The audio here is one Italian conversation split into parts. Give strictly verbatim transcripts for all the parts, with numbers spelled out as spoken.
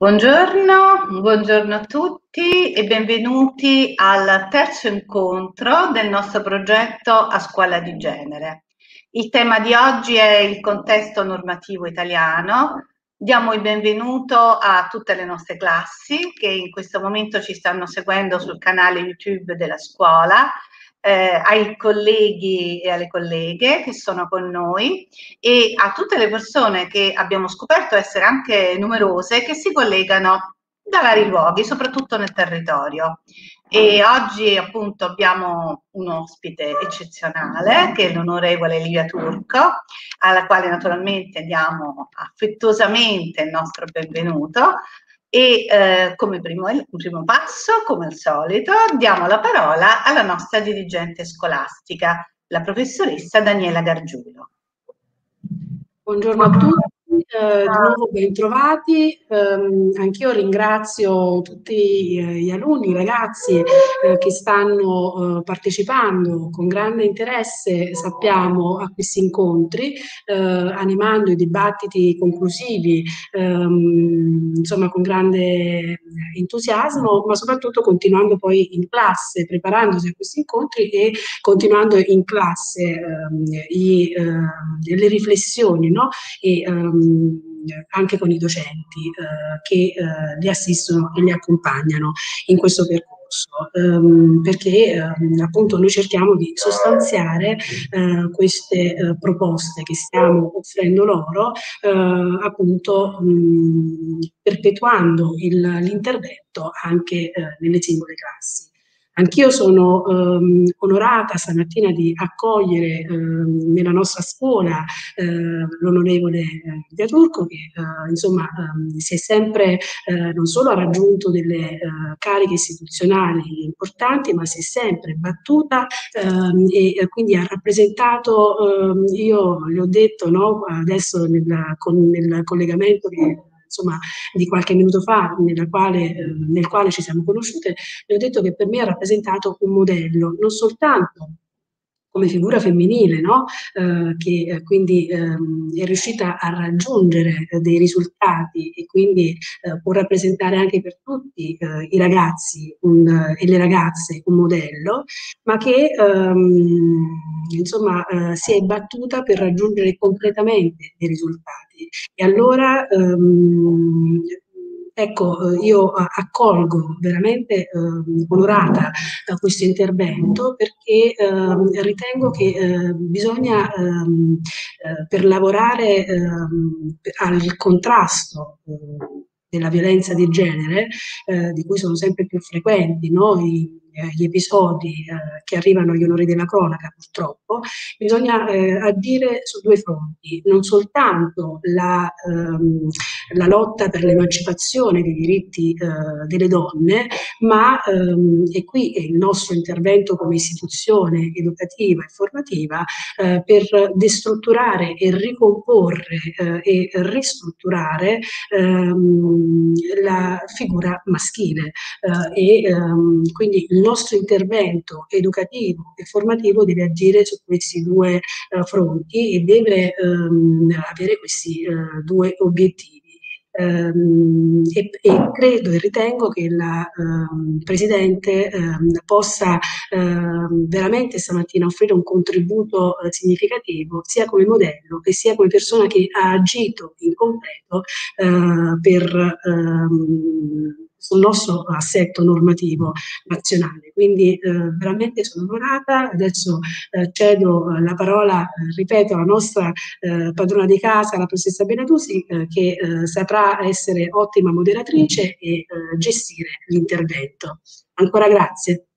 Buongiorno, buongiorno a tutti e benvenuti al terzo incontro del nostro progetto A Scuola di Genere. Il tema di oggi è il contesto normativo italiano. Diamo il benvenuto a tutte le nostre classi che in questo momento ci stanno seguendo sul canale YouTube della scuola, eh, ai colleghi e alle colleghe che sono con noi e a tutte le persone che abbiamo scoperto essere anche numerose che si collegano da vari luoghi, soprattutto nel territorio. E oggi appunto abbiamo un ospite eccezionale che è l'onorevole Livia Turco, alla quale naturalmente diamo affettuosamente il nostro benvenuto. E eh, come primo, primo passo, come al solito, diamo la parola alla nostra dirigente scolastica, la professoressa Daniela Gargiulo. Buongiorno a tutti, eh, di nuovo bentrovati. Um, anch'io ringrazio tutti eh, gli alunni, i ragazzi eh, che stanno eh, partecipando con grande interesse, sappiamo, a questi incontri, eh, animando i dibattiti conclusivi, ehm, insomma con grande entusiasmo, ma soprattutto continuando poi in classe, preparandosi a questi incontri e continuando in classe ehm, i, eh, le riflessioni, no? E um, anche con i docenti uh, che uh, li assistono e li accompagnano in questo percorso. Um, perché um, appunto noi cerchiamo di sostanziare uh, queste uh, proposte che stiamo offrendo loro, uh, appunto um, perpetuando l'intervento anche uh, nelle singole classi. Anch'io sono ehm, onorata stamattina di accogliere ehm, nella nostra scuola eh, l'onorevole Livia Turco che eh, insomma ehm, si è sempre eh, non solo ha raggiunto delle eh, cariche istituzionali importanti, ma si è sempre battuta ehm, e quindi ha rappresentato, ehm, io le ho detto no, adesso nel, con, nel collegamento che insomma di qualche minuto fa nella quale, eh, nel quale ci siamo conosciute, le ho detto che per me ha rappresentato un modello, non soltanto come figura femminile, no? eh, che eh, quindi ehm, è riuscita a raggiungere eh, dei risultati e quindi eh, può rappresentare anche per tutti eh, i ragazzi un, e le ragazze un modello, ma che ehm, insomma eh, si è battuta per raggiungere completamente dei risultati. E allora ehm, ecco, io accolgo veramente eh, onorata da questo intervento perché eh, ritengo che eh, bisogna ehm, eh, per lavorare ehm, al contrasto eh, della violenza di genere, eh, di cui sono sempre più frequenti no? I, gli episodi eh, che arrivano agli onori della cronaca purtroppo, bisogna eh, agire su due fronti, non soltanto la, ehm, la lotta per l'emancipazione dei diritti eh, delle donne, ma ehm, e qui è il nostro intervento come istituzione educativa e formativa eh, per destrutturare e ricomporre eh, e ristrutturare ehm, la figura maschile eh, e ehm, quindi il nostro intervento educativo e formativo deve agire su questi due eh, fronti e deve ehm, avere questi eh, due obiettivi. Um, e, e credo e ritengo che la um, Presidente um, possa um, veramente stamattina offrire un contributo uh, significativo sia come modello e sia come persona che ha agito in concreto uh, per um, sul nostro assetto normativo nazionale. Quindi eh, veramente sono onorata, adesso eh, cedo la parola, eh, ripeto, alla nostra eh, padrona di casa, la professoressa Benedusi, eh, che eh, saprà essere ottima moderatrice e eh, gestire l'intervento. Ancora grazie.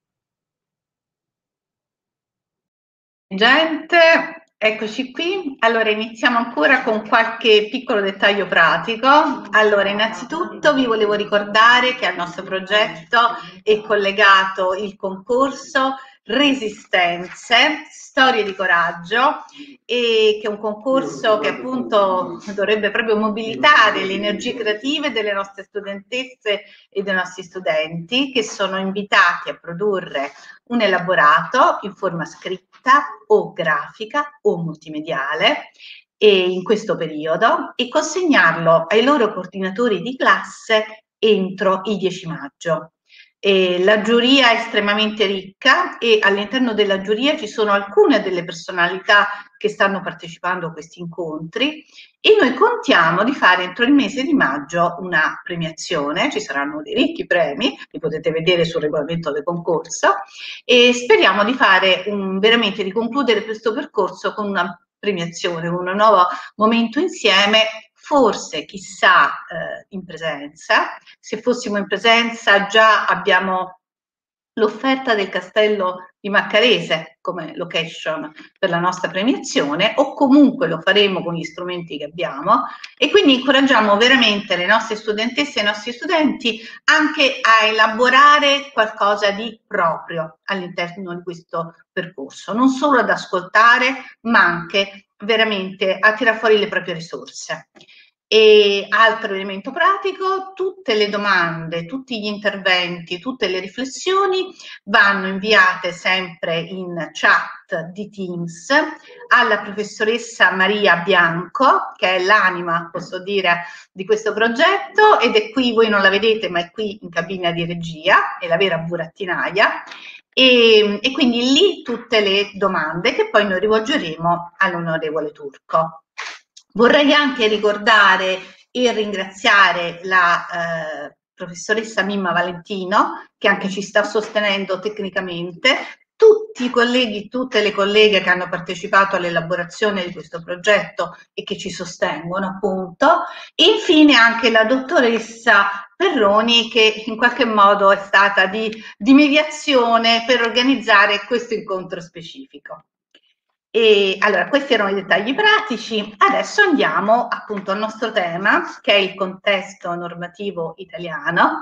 Gente, eccoci qui. Allora iniziamo ancora con qualche piccolo dettaglio pratico. Allora, innanzitutto vi volevo ricordare che al nostro progetto è collegato il concorso Resistenze, storie di coraggio, e che è un concorso che appunto dovrebbe proprio mobilitare le energie creative delle nostre studentesse e dei nostri studenti che sono invitati a produrre un elaborato in forma scritta o grafica o multimediale e in questo periodo e consegnarlo ai loro coordinatori di classe entro il dieci maggio. E la giuria è estremamente ricca e all'interno della giuria ci sono alcune delle personalità che stanno partecipando a questi incontri e noi contiamo di fare entro il mese di maggio una premiazione, ci saranno dei ricchi premi, li potete vedere sul regolamento del concorso e speriamo di fare un, veramente di concludere questo percorso con una premiazione, con un nuovo momento insieme, forse chissà eh, in presenza. Se fossimo in presenza già abbiamo l'offerta del Castello di Maccarese come location per la nostra premiazione o comunque lo faremo con gli strumenti che abbiamo e quindi incoraggiamo veramente le nostre studentesse e i nostri studenti anche a elaborare qualcosa di proprio all'interno di questo percorso, non solo ad ascoltare ma anche veramente a tirare fuori le proprie risorse. E altro elemento pratico, tutte le domande, tutti gli interventi, tutte le riflessioni vanno inviate sempre in chat di Teams alla professoressa Maria Bianco, che è l'anima, posso dire, di questo progetto ed è qui, voi non la vedete, ma è qui in cabina di regia, è la vera burattinaia. E, e quindi lì tutte le domande che poi noi rivolgeremo all'onorevole Turco. Vorrei anche ricordare e ringraziare la eh, professoressa Mimma Valentino, che anche ci sta sostenendo tecnicamente, tutti i colleghi, tutte le colleghe che hanno partecipato all'elaborazione di questo progetto e che ci sostengono appunto, e infine anche la dottoressa Perroni che in qualche modo è stata di, di mediazione per organizzare questo incontro specifico. E allora, questi erano i dettagli pratici. Adesso andiamo appunto al nostro tema, che è il contesto normativo italiano.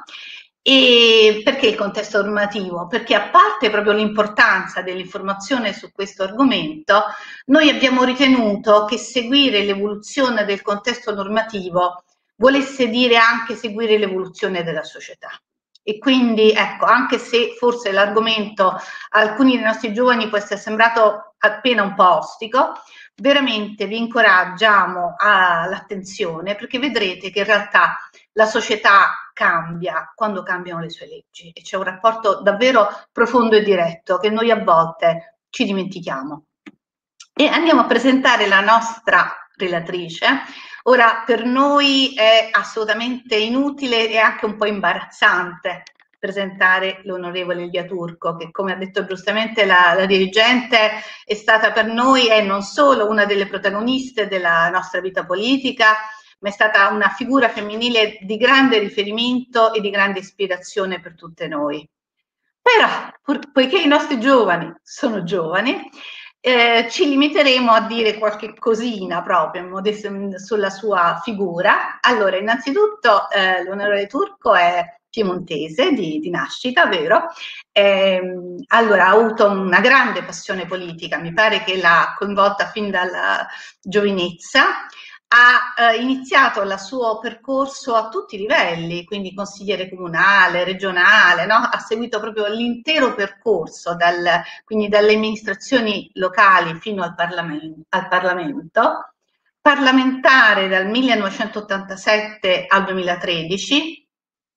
E perché il contesto normativo? Perché a parte proprio l'importanza dell'informazione su questo argomento, noi abbiamo ritenuto che seguire l'evoluzione del contesto normativo volesse dire anche seguire l'evoluzione della società. E quindi, ecco, anche se forse l'argomento a alcuni dei nostri giovani può essere sembrato appena un po' ostico, veramente vi incoraggiamo all'attenzione perché vedrete che in realtà la società cambia quando cambiano le sue leggi e c'è un rapporto davvero profondo e diretto che noi a volte ci dimentichiamo. E andiamo a presentare la nostra relatrice. Ora, per noi è assolutamente inutile e anche un po' imbarazzante presentare l'onorevole Elia Turco, che come ha detto giustamente la, la dirigente è stata per noi e non solo una delle protagoniste della nostra vita politica, ma è stata una figura femminile di grande riferimento e di grande ispirazione per tutte noi. Però, pur, poiché i nostri giovani sono giovani, eh, ci limiteremo a dire qualche cosina proprio sulla sua figura. Allora, innanzitutto eh, l'onorevole Turco è piemontese di, di nascita, vero? Eh, allora, ha avuto una grande passione politica, mi pare che l'ha coinvolta fin dalla giovinezza. Ha eh, iniziato il suo percorso a tutti i livelli, quindi consigliere comunale, regionale, no? Ha seguito proprio l'intero percorso, dal, quindi dalle amministrazioni locali fino al Parlamento, al Parlamento, parlamentare dal millenovecentottantasette al duemilatredici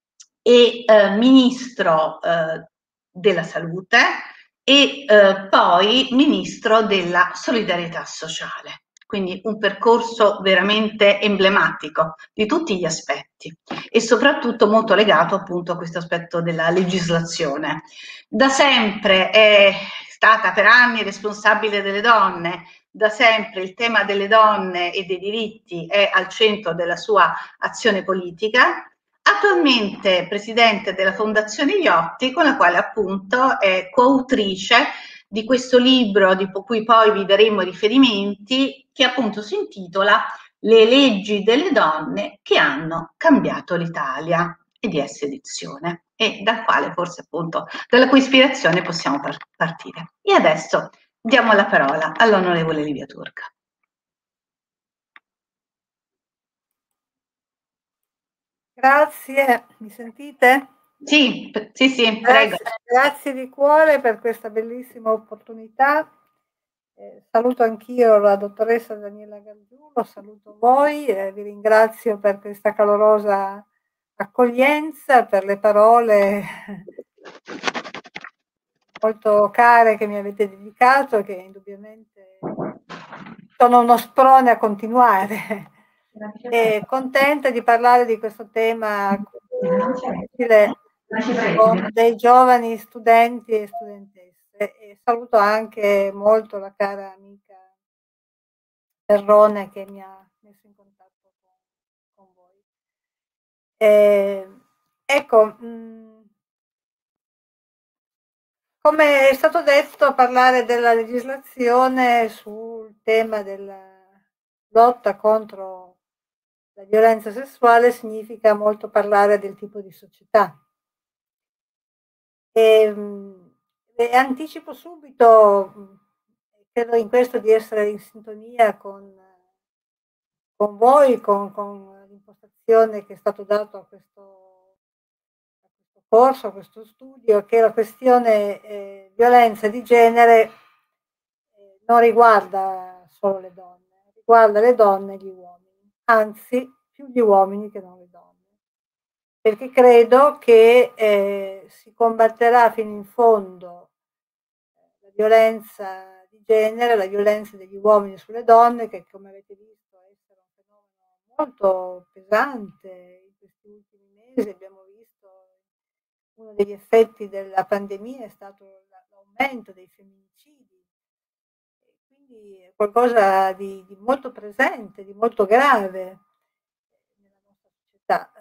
e eh, ministro eh, della salute e eh, poi ministro della solidarietà sociale. Quindi un percorso veramente emblematico di tutti gli aspetti e soprattutto molto legato appunto a questo aspetto della legislazione. Da sempre è stata per anni responsabile delle donne, da sempre il tema delle donne e dei diritti è al centro della sua azione politica. Attualmente presidente della Fondazione Iotti, con la quale appunto è coautrice di questo libro di cui poi vi daremo riferimenti, che appunto si intitola Le leggi delle donne che hanno cambiato l'Italia, e di S edizione, e dal quale forse appunto, dalla cui ispirazione possiamo par partire. E adesso diamo la parola all'onorevole Livia Turca. Grazie, mi sentite? Sì, sì, sì, grazie, prego. Grazie di cuore per questa bellissima opportunità Eh, saluto anch'io la dottoressa Daniela Gargiulo, saluto voi, eh, vi ringrazio per questa calorosa accoglienza, per le parole molto care che mi avete dedicato, che indubbiamente sono uno sprone a continuare. E contenta di parlare di questo tema con dei giovani studenti e studentesse. E saluto anche molto la cara amica Perrone che mi ha messo in contatto con, con voi. Eh, ecco, mh, come è stato detto, parlare della legislazione sul tema della lotta contro la violenza sessuale significa molto parlare del tipo di società. E, e anticipo subito, credo in questo di essere in sintonia con, con voi, con, con l'impostazione che è stato dato a questo, a questo corso, a questo studio, che la questione eh, violenza di genere eh, non riguarda solo le donne, riguarda le donne e gli uomini, anzi più gli uomini che non le donne. Perché credo che eh, si combatterà fino in fondo la violenza di genere, la violenza degli uomini sulle donne, che come avete visto è un fenomeno molto pesante in questi ultimi mesi. Abbiamo visto uno degli effetti della pandemia è stato l'aumento dei femminicidi, quindi è qualcosa di, di molto presente, di molto grave nella nostra società.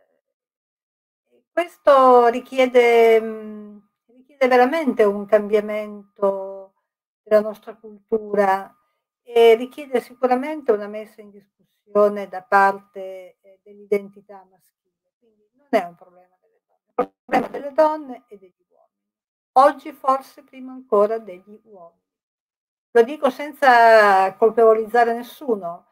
Questo richiede, mh, richiede veramente un cambiamento della nostra cultura e richiede sicuramente una messa in discussione da parte eh, dell'identità maschile. Quindi non è un problema delle donne, è un problema delle donne e degli uomini. Oggi forse prima ancora degli uomini. Lo dico senza colpevolizzare nessuno.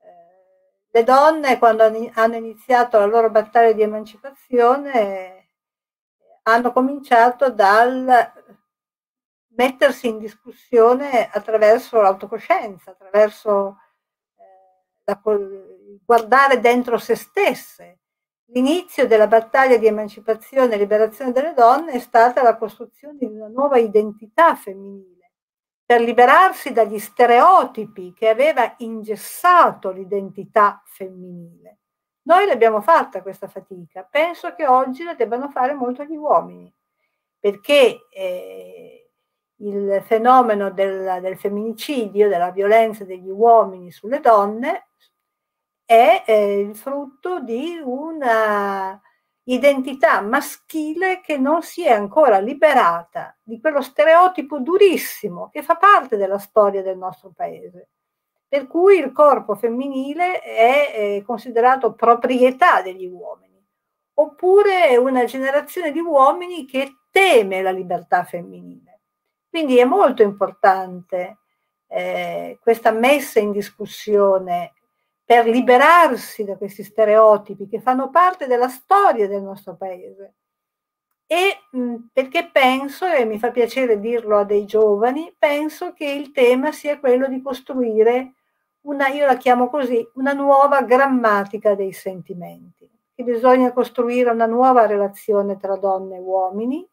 Le donne, quando hanno iniziato la loro battaglia di emancipazione, hanno cominciato dal mettersi in discussione attraverso l'autocoscienza, attraverso eh, la, guardare dentro se stesse. L'inizio della battaglia di emancipazione e liberazione delle donne è stata la costruzione di una nuova identità femminile, per liberarsi dagli stereotipi che aveva ingessato l'identità femminile. Noi l'abbiamo fatta questa fatica, penso che oggi la debbano fare molto gli uomini, perché eh, il fenomeno del, del femminicidio, della violenza degli uomini sulle donne, è eh, il frutto di una identità maschile che non si è ancora liberata di quello stereotipo durissimo che fa parte della storia del nostro paese, per cui il corpo femminile è eh, considerato proprietà degli uomini, oppure una generazione di uomini che teme la libertà femminile. Quindi è molto importante eh, questa messa in discussione per liberarsi da questi stereotipi che fanno parte della storia del nostro paese. E mh, perché penso, e mi fa piacere dirlo a dei giovani, penso che il tema sia quello di costruire una, io la chiamo così, una nuova grammatica dei sentimenti, che bisogna costruire una nuova relazione tra donne e uomini,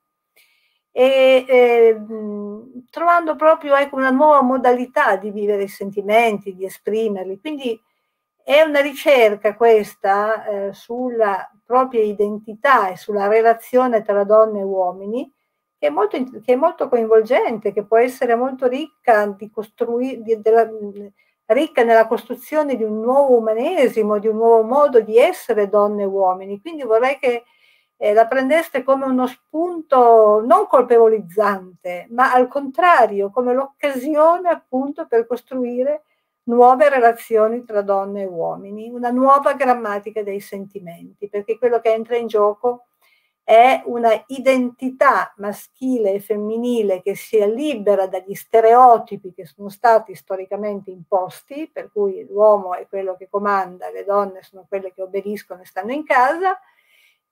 e eh, mh, trovando proprio ecco, una nuova modalità di vivere i sentimenti, di esprimerli. Quindi è una ricerca questa eh, sulla propria identità e sulla relazione tra donne e uomini che è molto, che è molto coinvolgente, che può essere molto ricca, di costruire, di, della, ricca nella costruzione di un nuovo umanesimo, di un nuovo modo di essere donne e uomini. Quindi vorrei che eh, la prendeste come uno spunto non colpevolizzante, ma al contrario, come l'occasione appunto per costruire nuove relazioni tra donne e uomini, una nuova grammatica dei sentimenti, perché quello che entra in gioco è una identità maschile e femminile che sia libera dagli stereotipi che sono stati storicamente imposti, per cui l'uomo è quello che comanda, le donne sono quelle che obbediscono e stanno in casa,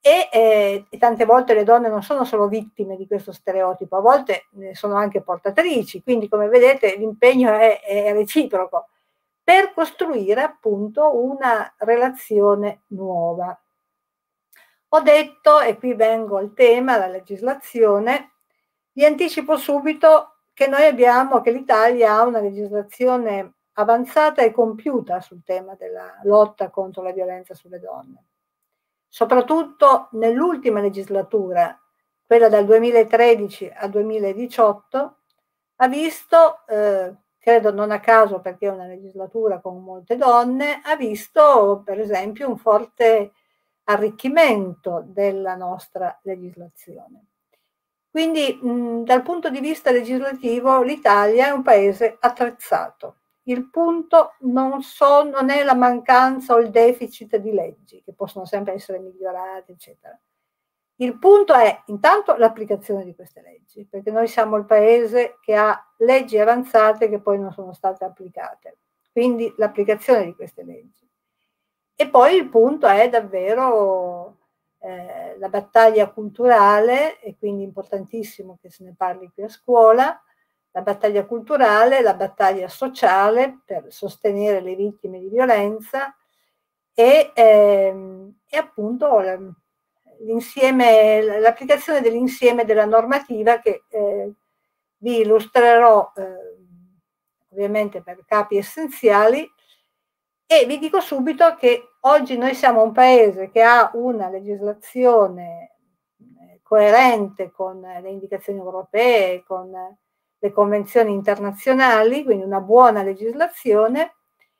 E, eh, e tante volte le donne non sono solo vittime di questo stereotipo, a volte ne sono anche portatrici, quindi come vedete l'impegno è, è reciproco per costruire appunto una relazione nuova. Ho detto, e qui vengo al tema, la legislazione, vi anticipo subito che noi abbiamo, che l'Italia ha una legislazione avanzata e compiuta sul tema della lotta contro la violenza sulle donne. Soprattutto nell'ultima legislatura, quella dal duemilatredici al duemiladiciotto, ha visto, eh, credo non a caso perché è una legislatura con molte donne, ha visto per esempio un forte arricchimento della nostra legislazione. Quindi mh, dal punto di vista legislativo l'Italia è un paese attrezzato. Il punto non, so, non è la mancanza o il deficit di leggi, che possono sempre essere migliorate, eccetera. Il punto è intanto l'applicazione di queste leggi, perché noi siamo il paese che ha leggi avanzate che poi non sono state applicate. Quindi l'applicazione di queste leggi. E poi il punto è davvero eh, la battaglia culturale, e quindi importantissimo che se ne parli qui a scuola, la battaglia culturale, la battaglia sociale per sostenere le vittime di violenza e, ehm, e appunto l'insieme, l'applicazione dell'insieme della normativa che eh, vi illustrerò eh, ovviamente per capi essenziali. E vi dico subito che oggi noi siamo un paese che ha una legislazione coerente con le indicazioni europee, con le convenzioni internazionali, quindi una buona legislazione,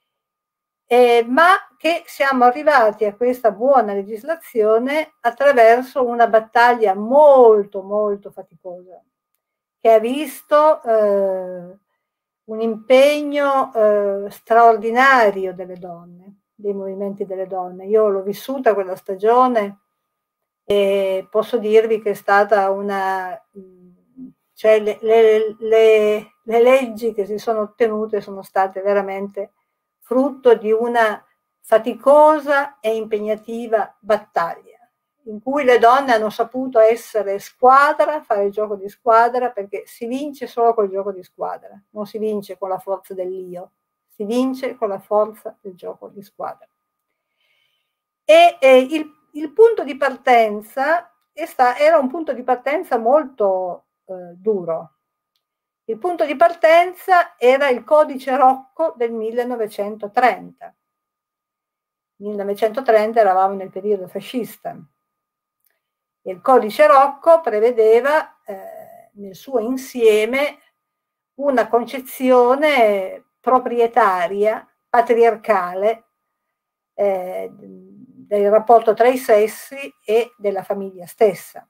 eh, ma che siamo arrivati a questa buona legislazione attraverso una battaglia molto molto faticosa, che ha visto eh, un impegno eh, straordinario delle donne, dei movimenti delle donne. Io l'ho vissuta quella stagione e posso dirvi che è stata una... cioè le, le, le, le leggi che si sono ottenute sono state veramente frutto di una faticosa e impegnativa battaglia, in cui le donne hanno saputo essere squadra, fare il gioco di squadra, perché si vince solo col gioco di squadra, non si vince con la forza dell'io, si vince con la forza del gioco di squadra. E eh, il, il punto di partenza è sta, era un punto di partenza molto eh, duro. Il punto di partenza era il codice Rocco del millenovecentotrenta. millenovecentotrenta eravamo nel periodo fascista. Il codice Rocco prevedeva eh, nel suo insieme una concezione proprietaria, patriarcale, eh, del rapporto tra i sessi e della famiglia stessa.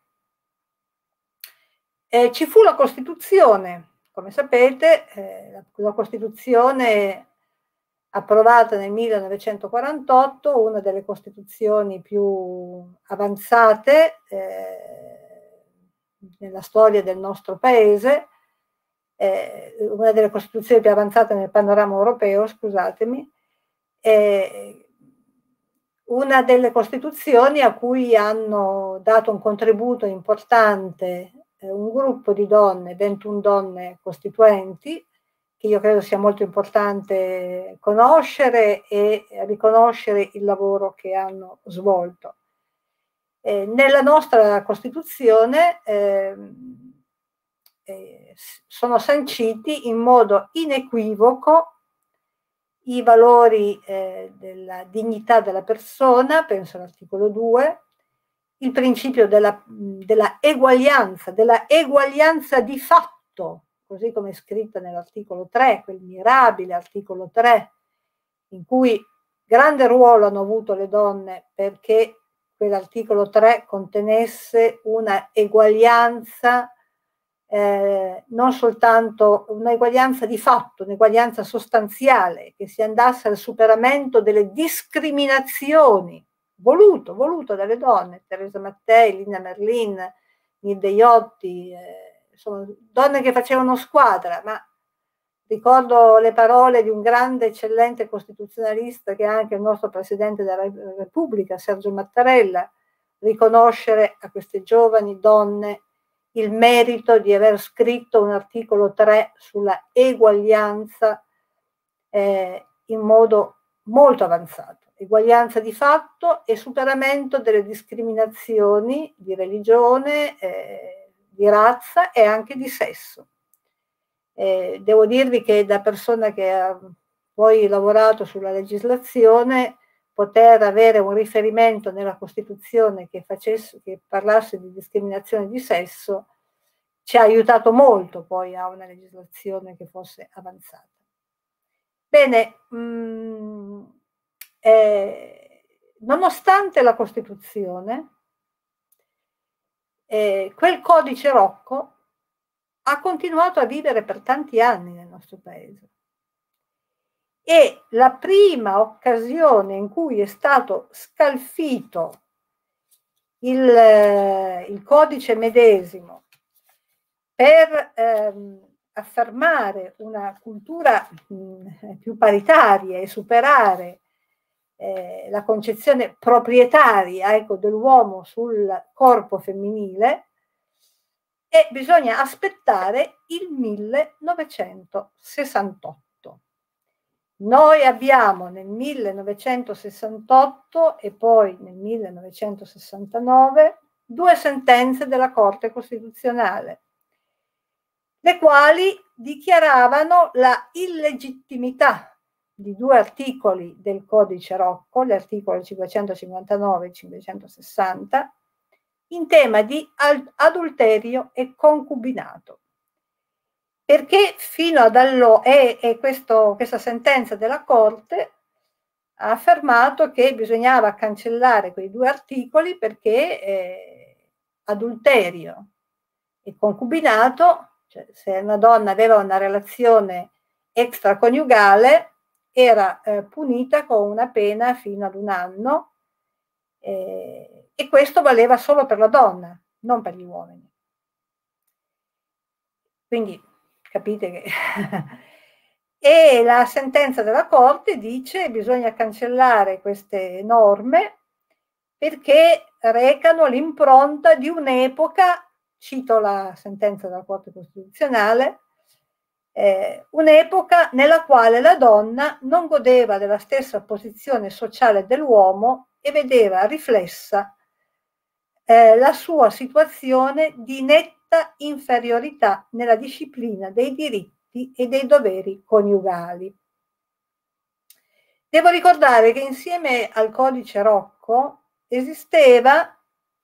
Eh, ci fu la Costituzione, come sapete, eh, la, la Costituzione approvata nel millenovecentoquarantotto, una delle costituzioni più avanzate eh, nella storia del nostro paese, eh, una delle costituzioni più avanzate nel panorama europeo, scusatemi, eh, una delle costituzioni a cui hanno dato un contributo importante eh, un gruppo di donne, ventuno donne costituenti, che io credo sia molto importante conoscere e riconoscere il lavoro che hanno svolto. Eh, nella nostra Costituzione eh, eh, sono sanciti in modo inequivoco i valori eh, della dignità della persona, penso all'articolo due, il principio della, della eguaglianza, della eguaglianza di fatto, così come è scritto nell'articolo tre, quel mirabile articolo tre, in cui grande ruolo hanno avuto le donne perché quell'articolo tre contenesse una eguaglianza, eh, non soltanto un'eguaglianza di fatto, un'eguaglianza sostanziale, che si andasse al superamento delle discriminazioni, voluto, voluto dalle donne, Teresa Mattei, Lina Merlin, Nilde Iotti, eh, sono donne che facevano squadra, ma ricordo le parole di un grande, eccellente costituzionalista che è anche il nostro Presidente della Repubblica, Sergio Mattarella, riconoscere a queste giovani donne il merito di aver scritto un articolo tre sulla eguaglianza eh, in modo molto avanzato. Eguaglianza di fatto e superamento delle discriminazioni di religione, eh, di razza e anche di sesso. Eh, devo dirvi che da persona che ha poi lavorato sulla legislazione, poter avere un riferimento nella Costituzione che, facesse, che parlasse di discriminazione di sesso ci ha aiutato molto poi a una legislazione che fosse avanzata. Bene, mh, eh, nonostante la Costituzione, eh, quel codice Rocco ha continuato a vivere per tanti anni nel nostro paese. E la prima occasione in cui è stato scalfito il, eh, il codice medesimo per ehm, affermare una cultura mh, più paritaria e superare eh, la concezione proprietaria, ecco, dell'uomo sul corpo femminile, e bisogna aspettare il millenovecentosessantotto. Noi abbiamo nel millenovecentosessantotto e poi nel millenovecentosessantanove due sentenze della Corte Costituzionale, le quali dichiaravano la illegittimità di due articoli del Codice Rocco, gli articoli cinquecentocinquantanove e cinquecentosessanta, in tema di adulterio e concubinato. Perché fino ad allora, e, e questo, questa sentenza della Corte ha affermato che bisognava cancellare quei due articoli perché eh, adulterio e concubinato, cioè se una donna aveva una relazione extraconiugale, era eh, punita con una pena fino ad un anno, eh, e questo valeva solo per la donna, non per gli uomini. Quindi capite che e la sentenza della Corte dice che bisogna cancellare queste norme perché recano l'impronta di un'epoca, cito la sentenza della Corte Costituzionale, eh, un'epoca nella quale la donna non godeva della stessa posizione sociale dell'uomo e vedeva riflessa eh, la sua situazione di netta inferiorità nella disciplina dei diritti e dei doveri coniugali. Devo ricordare che insieme al Codice Rocco esisteva,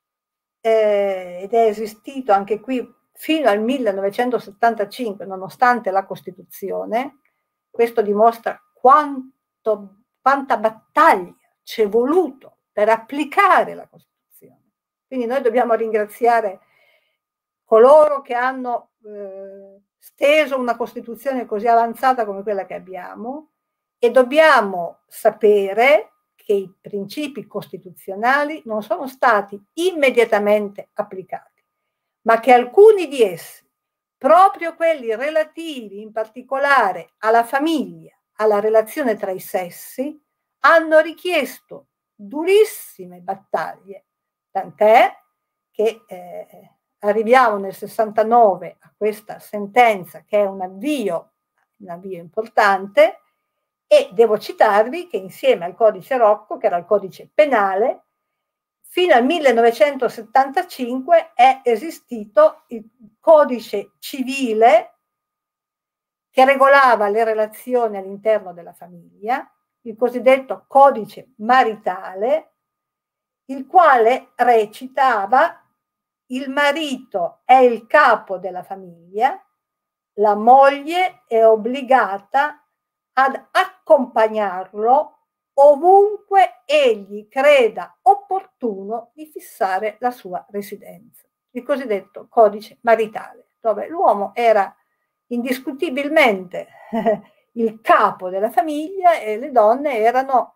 eh, ed è esistito anche qui fino al millenovecentosettantacinque, nonostante la Costituzione. Questo dimostra quanto, quanta battaglia ci è voluto per applicare la Costituzione. Quindi noi dobbiamo ringraziare coloro che hanno eh, steso una Costituzione così avanzata come quella che abbiamo, e dobbiamo sapere che i principi costituzionali non sono stati immediatamente applicati, ma che alcuni di essi, proprio quelli relativi in particolare alla famiglia, alla relazione tra i sessi, hanno richiesto durissime battaglie, tant'è che eh, arriviamo nel sessantanove a questa sentenza che è un avvio, un avvio importante, e devo citarvi che insieme al Codice Rocco, che era il codice penale, fino al millenovecentosettantacinque è esistito il codice civile che regolava le relazioni all'interno della famiglia, il cosiddetto codice maritale, il quale recitava: il marito è il capo della famiglia, la moglie è obbligata ad accompagnarlo ovunque egli creda opportuno di fissare la sua residenza. Il cosiddetto codice maritale, dove l'uomo era indiscutibilmente il capo della famiglia e le donne erano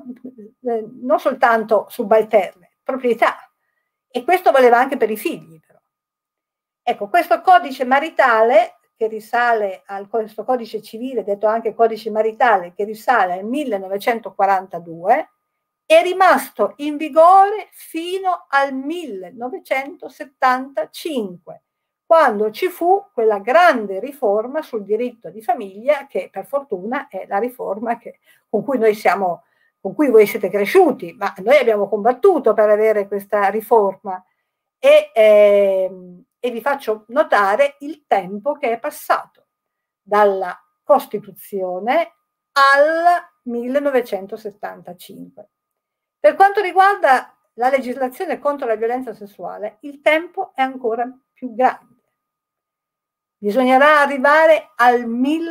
non soltanto subalterne, proprietà. E questo valeva anche per i figli, però. Ecco, questo codice maritale, che risale al questo codice civile, detto anche codice maritale, che risale al millenovecentoquarantadue, è rimasto in vigore fino al millenovecentosettantacinque, quando ci fu quella grande riforma sul diritto di famiglia, che per fortuna è la riforma che, con cui noi siamo, con cui voi siete cresciuti, ma noi abbiamo combattuto per avere questa riforma. E, eh, e vi faccio notare il tempo che è passato dalla Costituzione al millenovecentosettantacinque. Per quanto riguarda la legislazione contro la violenza sessuale, il tempo è ancora più grande. Bisognerà arrivare al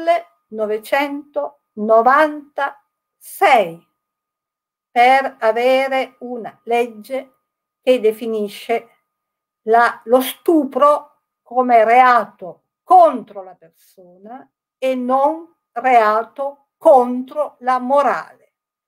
millenovecentonovantasei per avere una legge che definisce la, lo stupro come reato contro la persona e non reato contro la morale.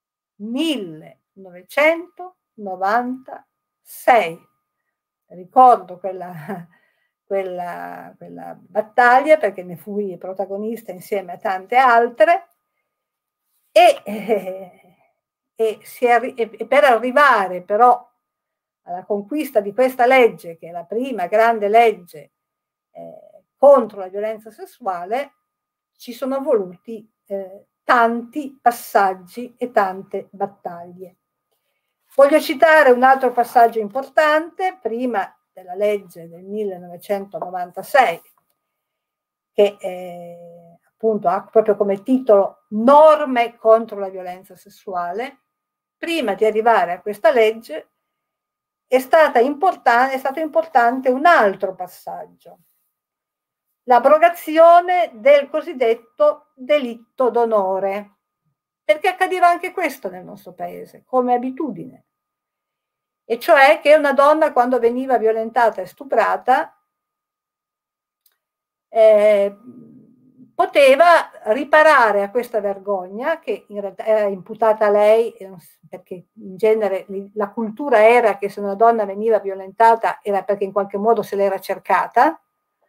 millenovecentonovantasei. Ricordo quella, quella, quella battaglia perché ne fui protagonista insieme a tante altre e, eh, e, si arri- e per arrivare però alla conquista di questa legge, che è la prima grande legge eh, contro la violenza sessuale, ci sono voluti eh, tanti passaggi e tante battaglie. Voglio citare un altro passaggio importante, prima della legge del millenovecentonovantasei, che eh, appunto ha proprio come titolo Norme contro la violenza sessuale. Prima di arrivare a questa legge è, stata importante, è stato importante un altro passaggio, l'abrogazione del cosiddetto delitto d'onore, perché accadeva anche questo nel nostro paese, come abitudine, e cioè che una donna, quando veniva violentata e stuprata, eh, poteva riparare a questa vergogna, che in realtà era imputata a lei, perché in genere la cultura era che se una donna veniva violentata era perché in qualche modo se l'era cercata,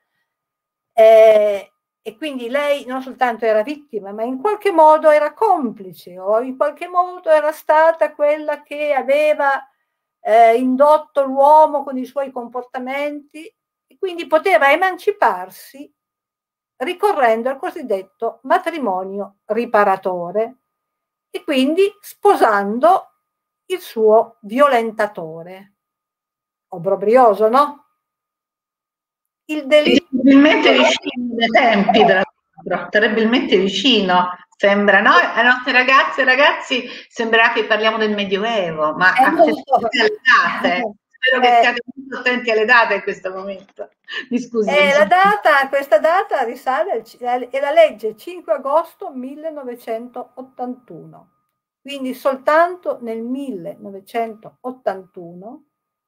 eh, e quindi lei non soltanto era vittima, ma in qualche modo era complice, o in qualche modo era stata quella che aveva eh, indotto l'uomo con i suoi comportamenti, e quindi poteva emanciparsi ricorrendo al cosiddetto matrimonio riparatore e quindi sposando il suo violentatore. Obbrobrioso, no? Il delitto... Terribilmente vicino ai tempi della nostra, terribilmente vicino, sembra, no? Ai nostre ragazze e ragazzi sembrerà che parliamo del Medioevo, ma eh, attenti alle date. Spero che eh, siate molto attenti alle date in questo momento. Mi scusi. Eh, la data, questa data risale al, è la legge cinque agosto millenovecentottantuno, quindi soltanto nel millenovecentottantuno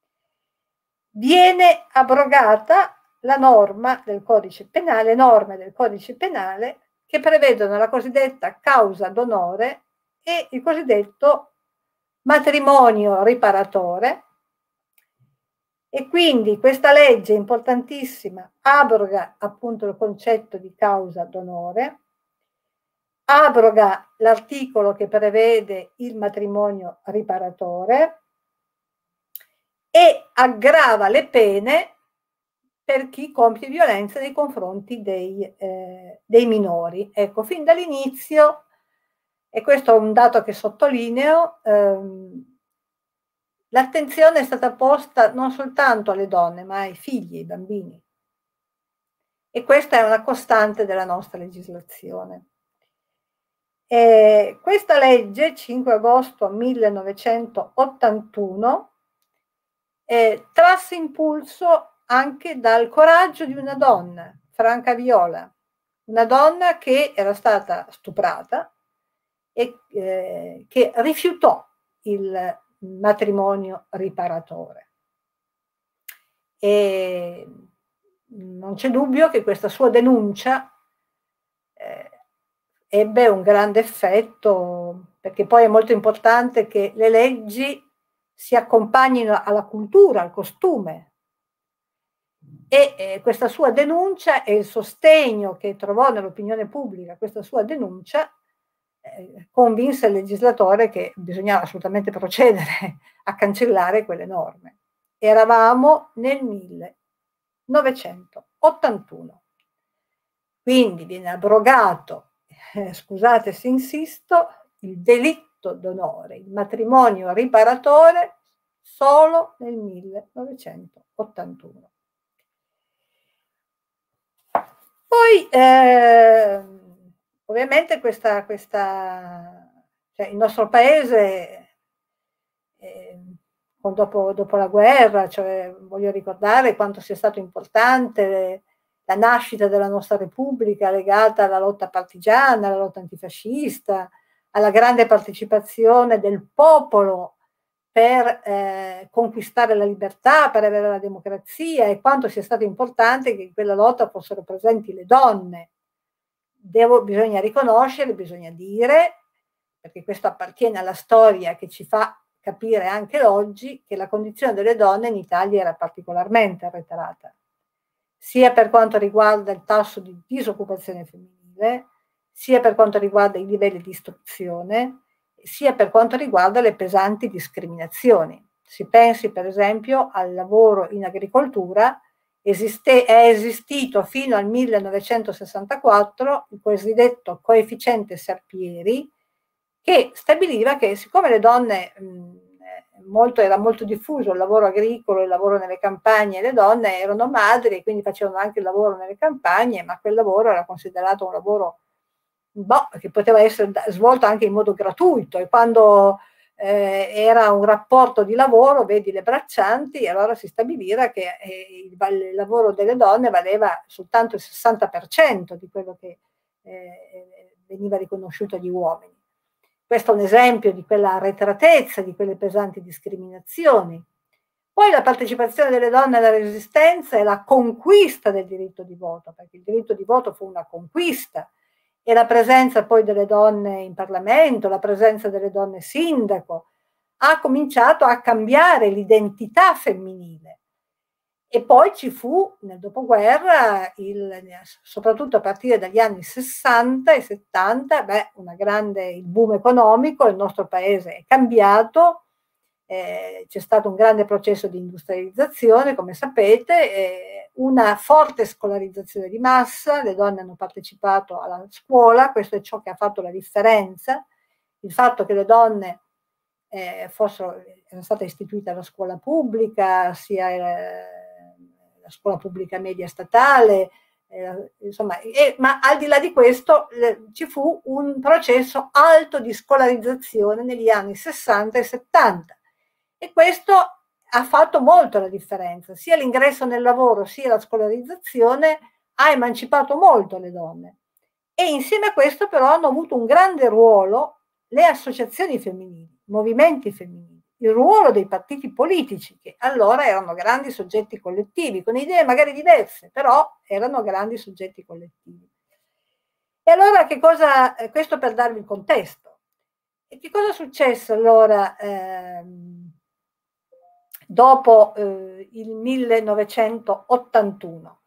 viene abrogata la norma del codice penale, norme del codice penale che prevedono la cosiddetta causa d'onore e il cosiddetto matrimonio riparatore. E quindi questa legge importantissima abroga appunto il concetto di causa d'onore, abroga l'articolo che prevede il matrimonio riparatore e aggrava le pene per chi compie violenza nei confronti dei, eh, dei minori. Ecco, fin dall'inizio, e questo è un dato che sottolineo, ehm, l'attenzione è stata posta non soltanto alle donne, ma ai figli, ai bambini. E questa è una costante della nostra legislazione. E questa legge, cinque agosto millenovecentottantuno, eh, trasse impulso anche dal coraggio di una donna, Franca Viola, una donna che era stata stuprata e eh, che rifiutò il matrimonio riparatore. E non c'è dubbio che questa sua denuncia eh, ebbe un grande effetto, perché poi è molto importante che le leggi si accompagnino alla cultura, al costume. E eh, questa sua denuncia e il sostegno che trovò nell'opinione pubblica, questa sua denuncia, eh, convinse il legislatore che bisognava assolutamente procedere a cancellare quelle norme. Eravamo nel millenovecentottantuno. Quindi viene abrogato, eh, scusate se insisto, il delitto d'onore, il matrimonio riparatore solo nel millenovecentottantuno. Poi eh, ovviamente questa, questa cioè il nostro paese eh, dopo, dopo la guerra, cioè, voglio ricordare quanto sia stato importante la nascita della nostra Repubblica legata alla lotta partigiana, alla lotta antifascista, alla grande partecipazione del popolo per eh, conquistare la libertà, per avere la democrazia, e quanto sia stato importante che in quella lotta fossero presenti le donne. Devo, bisogna riconoscere, bisogna dire, perché questo appartiene alla storia che ci fa capire anche oggi, che la condizione delle donne in Italia era particolarmente arretrata, sia per quanto riguarda il tasso di disoccupazione femminile, sia per quanto riguarda i livelli di istruzione, sia per quanto riguarda le pesanti discriminazioni. Si pensi per esempio al lavoro in agricoltura. Esiste, è esistito fino al millenovecentosessantaquattro il cosiddetto coefficiente Serpieri, che stabiliva che siccome le donne, mh, molto, era molto diffuso il lavoro agricolo, il lavoro nelle campagne, le donne erano madri e quindi facevano anche il lavoro nelle campagne, ma quel lavoro era considerato un lavoro boh, che poteva essere svolto anche in modo gratuito, e quando eh, era un rapporto di lavoro, vedi le braccianti, allora si stabiliva che eh, il, il lavoro delle donne valeva soltanto il sessanta per cento di quello che eh, veniva riconosciuto agli uomini. Questo è un esempio di quella arretratezza, di quelle pesanti discriminazioni. Poi la partecipazione delle donne alla resistenza e la conquista del diritto di voto, perché il diritto di voto fu una conquista, e la presenza poi delle donne in Parlamento, la presenza delle donne sindaco, ha cominciato a cambiare l'identità femminile. E poi ci fu nel dopoguerra, il, soprattutto a partire dagli anni sessanta e settanta, beh, una grande, il boom economico, il nostro paese è cambiato, eh, c'è stato un grande processo di industrializzazione, come sapete, eh, una forte scolarizzazione di massa, le donne hanno partecipato alla scuola, questo è ciò che ha fatto la differenza, il fatto che le donne eh, fossero, era stata istituita la scuola pubblica, sia eh, la scuola pubblica media statale, eh, insomma, eh, ma al di là di questo eh, ci fu un processo alto di scolarizzazione negli anni sessanta e settanta, e questo ha fatto molto la differenza, sia l'ingresso nel lavoro sia la scolarizzazione ha emancipato molto le donne, e insieme a questo però hanno avuto un grande ruolo le associazioni femminili, i movimenti femminili, il ruolo dei partiti politici, che allora erano grandi soggetti collettivi, con idee magari diverse, però erano grandi soggetti collettivi. E allora che cosa, questo per darvi il contesto, e che cosa è successo allora ehm, dopo eh, il millenovecentottantuno?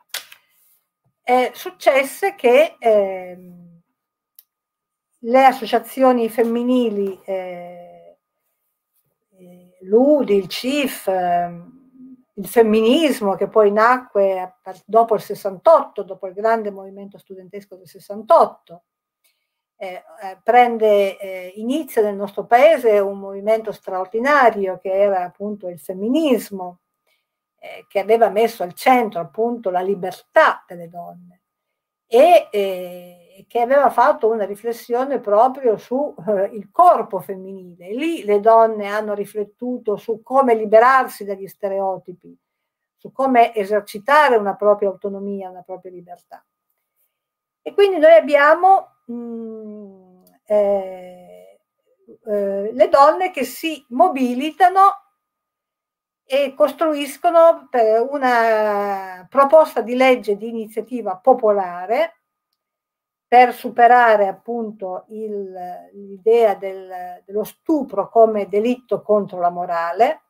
È successe che ehm, le associazioni femminili, eh, l'U D I, il C I F, eh, il femminismo che poi nacque dopo il sessantotto, dopo il grande movimento studentesco del sessantotto, eh, eh, prende eh, inizio nel nostro paese un movimento straordinario che era appunto il femminismo, eh, che aveva messo al centro appunto la libertà delle donne, e eh, che aveva fatto una riflessione proprio sul eh, corpo femminile. Lì le donne hanno riflettuto su come liberarsi dagli stereotipi, su come esercitare una propria autonomia, una propria libertà. E quindi noi abbiamo mh, eh, eh, le donne che si mobilitano e costruiscono per una proposta di legge di iniziativa popolare per superare appunto l'idea del, dello stupro come delitto contro la morale.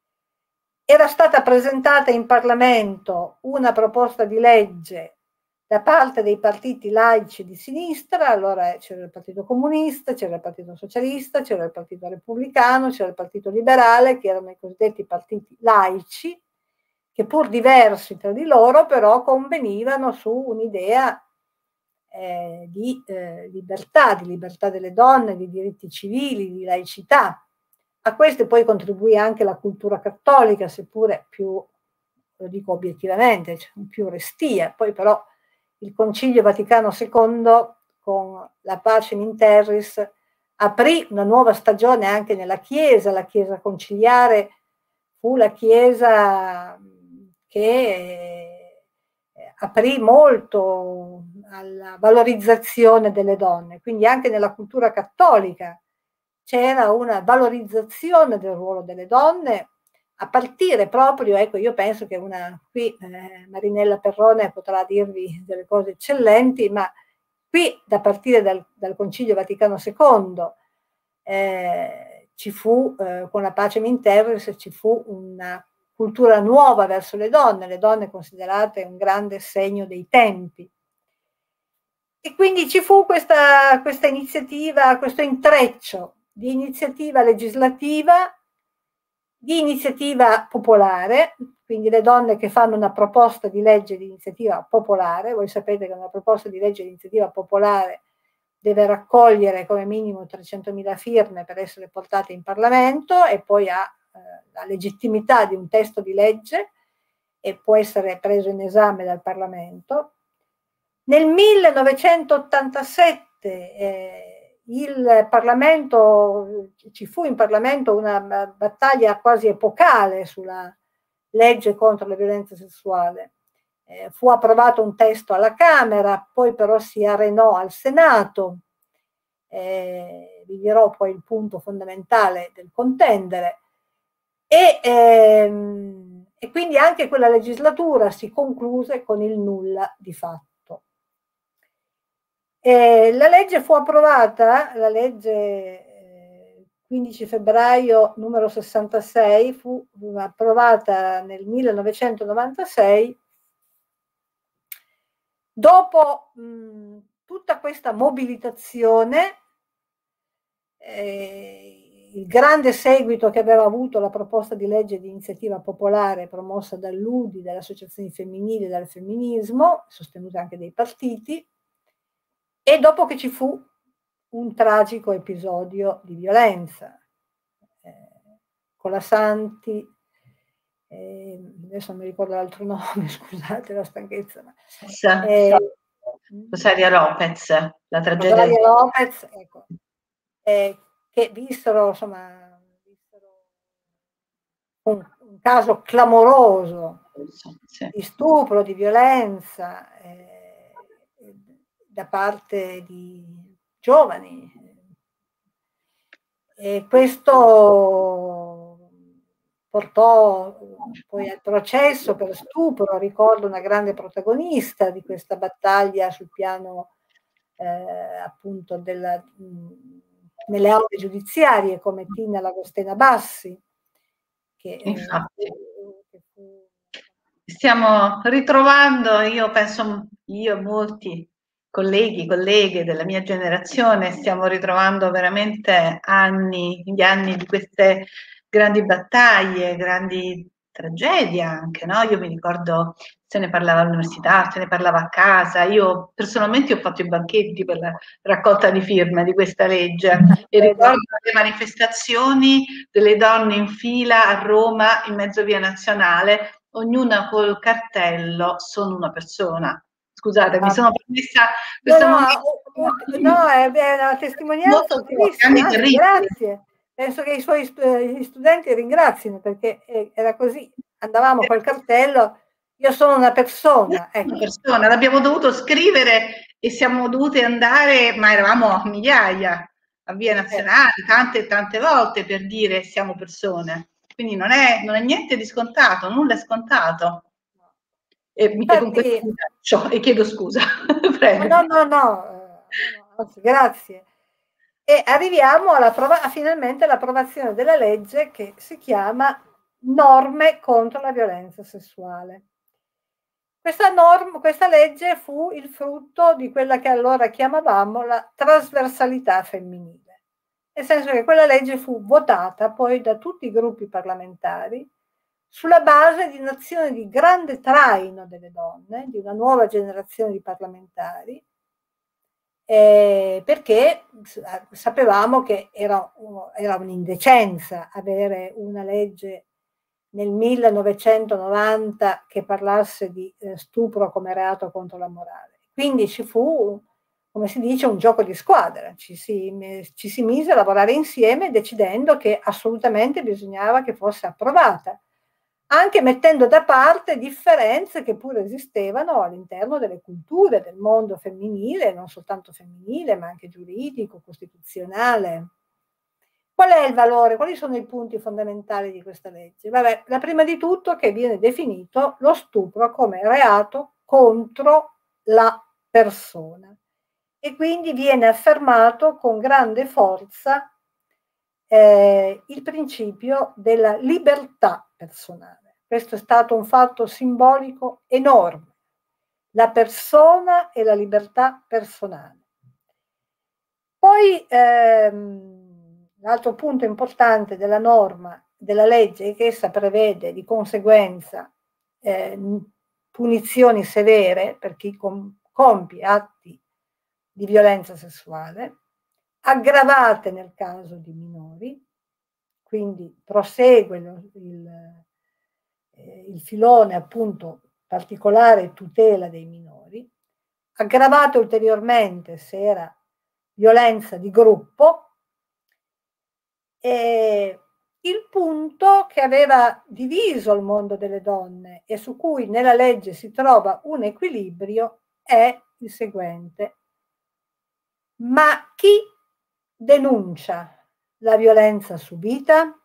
Era stata presentata in Parlamento una proposta di legge da parte dei partiti laici di sinistra. Allora c'era il Partito Comunista, c'era il Partito Socialista, c'era il Partito Repubblicano, c'era il Partito Liberale, che erano i cosiddetti partiti laici, che pur diversi tra di loro però convenivano su un'idea eh, di eh, libertà, di libertà delle donne, di diritti civili, di laicità. A queste poi contribuì anche la cultura cattolica, seppure più, lo dico obiettivamente, cioè più restia. Poi però il Concilio Vaticano secondo, con la Pacem in Terris, aprì una nuova stagione anche nella Chiesa. La Chiesa conciliare fu la Chiesa che eh, aprì molto alla valorizzazione delle donne, quindi anche nella cultura cattolica c'era una valorizzazione del ruolo delle donne, a partire proprio, ecco, io penso che una, qui eh, Marinella Perrone potrà dirvi delle cose eccellenti, ma qui da partire dal, dal Concilio Vaticano secondo eh, ci fu, eh, con la Pacem in Terris, ci fu una cultura nuova verso le donne, le donne considerate un grande segno dei tempi. E quindi ci fu questa, questa iniziativa, questo intreccio di iniziativa legislativa, di iniziativa popolare, quindi le donne che fanno una proposta di legge di iniziativa popolare. Voi sapete che una proposta di legge di iniziativa popolare deve raccogliere come minimo trecentomila firme per essere portata in Parlamento e poi ha eh, la legittimità di un testo di legge e può essere preso in esame dal Parlamento. Nel millenovecentottantasette eh, il Parlamento, ci fu in Parlamento una battaglia quasi epocale sulla legge contro la violenza sessuale. Eh, fu approvato un testo alla Camera, poi però si arenò al Senato. Eh, vi dirò poi il punto fondamentale del contendere. E, ehm, e quindi anche quella legislatura si concluse con il nulla di fatto. Eh, la legge fu approvata, la legge eh, quindici febbraio numero sessantasei, fu approvata nel millenovecentonovantasei, dopo mh, tutta questa mobilitazione, eh, il grande seguito che aveva avuto la proposta di legge di iniziativa popolare promossa dall'U D I, dalle associazioni femminili e dal femminismo, sostenuta anche dai partiti, e dopo che ci fu un tragico episodio di violenza, eh, Colasanti, eh, adesso non mi ricordo l'altro nome, scusate la stanchezza. Ma, eh, Rosaria Lopez, la tragedia Rosaria di Lopez, ecco, eh, che vissero, insomma, vissero un, un caso clamoroso sì. di stupro, di violenza, eh, da parte di giovani. E questo portò poi al processo per stupro. Ricordo una grande protagonista di questa battaglia sul piano eh, appunto della, mh, nelle aule giudiziarie, come Tina Lagostena Bassi, che, infatti eh, che fu... stiamo ritrovando, io penso, io e molti colleghi, colleghe della mia generazione, stiamo ritrovando veramente anni, gli anni di queste grandi battaglie, grandi tragedie anche, no? Io mi ricordo, se ne parlava all'università, se ne parlava a casa, io personalmente ho fatto i banchetti per la raccolta di firme di questa legge e ricordo le manifestazioni delle donne in fila a Roma in mezzo via Nazionale, ognuna col cartello "sono una persona". Scusate, mi sono permessa questo no, no, no, è una testimonianza utilissima, grazie. Penso che i suoi gli studenti ringrazino, perché era così, andavamo col cartello, io sono una persona. Ecco. Una persona, l'abbiamo dovuto scrivere e siamo dovute andare, ma eravamo a migliaia, a via Nazionale, tante e tante volte per dire siamo persone. Quindi non è, non è niente di scontato, nulla è scontato. E, Infatti, con questo e chiedo scusa. Prego. No, no, no, no, anzi, grazie. E arriviamo alla prova, finalmente all'approvazione della legge che si chiama Norme contro la violenza sessuale. Questa, norma, questa legge fu il frutto di quella che allora chiamavamo la trasversalità femminile, nel senso che quella legge fu votata poi da tutti i gruppi parlamentari sulla base di un'azione di grande traino delle donne, di una nuova generazione di parlamentari, eh, perché sapevamo che era, era un'indecenza avere una legge nel millenovecentonovanta che parlasse di eh, stupro come reato contro la morale. Quindi ci fu, come si dice, un gioco di squadra, ci si, ci si mise a lavorare insieme decidendo che assolutamente bisognava che fosse approvata, anche mettendo da parte differenze che pure esistevano all'interno delle culture del mondo femminile, non soltanto femminile, ma anche giuridico, costituzionale. Qual è il valore? Quali sono i punti fondamentali di questa legge? Vabbè, la prima di tutto che viene definito lo stupro come reato contro la persona e quindi viene affermato con grande forza eh, il principio della libertà personale. Questo è stato un fatto simbolico enorme, la persona e la libertà personale. Poi ehm, l'altro punto importante della norma, della legge, è che essa prevede di conseguenza eh, punizioni severe per chi com- compie atti di violenza sessuale, aggravate nel caso di minori, quindi prosegue il, il, eh, il filone appunto particolare tutela dei minori, aggravate ulteriormente se era violenza di gruppo, e il punto che aveva diviso il mondo delle donne e su cui nella legge si trova un equilibrio è il seguente: ma chi denuncia la violenza subita?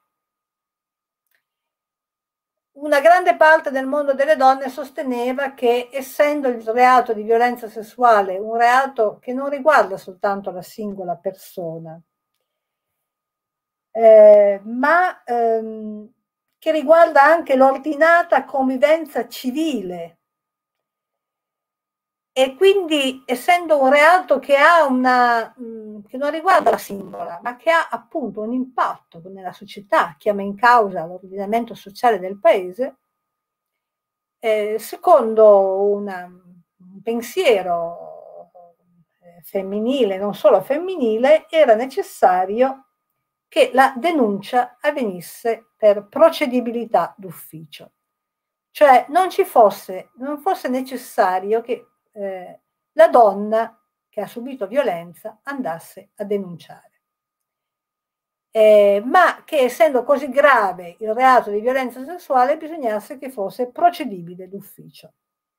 Una grande parte del mondo delle donne sosteneva che, essendo il reato di violenza sessuale un reato che non riguarda soltanto la singola persona, eh, ma ehm, che riguarda anche l'ordinata convivenza civile, e quindi, essendo un reato che ha una mh, che non riguarda la singola, ma che ha appunto un impatto nella società, chiama in causa l'ordinamento sociale del paese, eh, secondo una, un pensiero eh, femminile, non solo femminile, era necessario che la denuncia avvenisse per procedibilità d'ufficio, cioè non ci fosse, non fosse necessario che eh, la donna che ha subito violenza andasse a denunciare. Eh, ma che, essendo così grave il reato di violenza sessuale, bisognasse che fosse procedibile d'ufficio.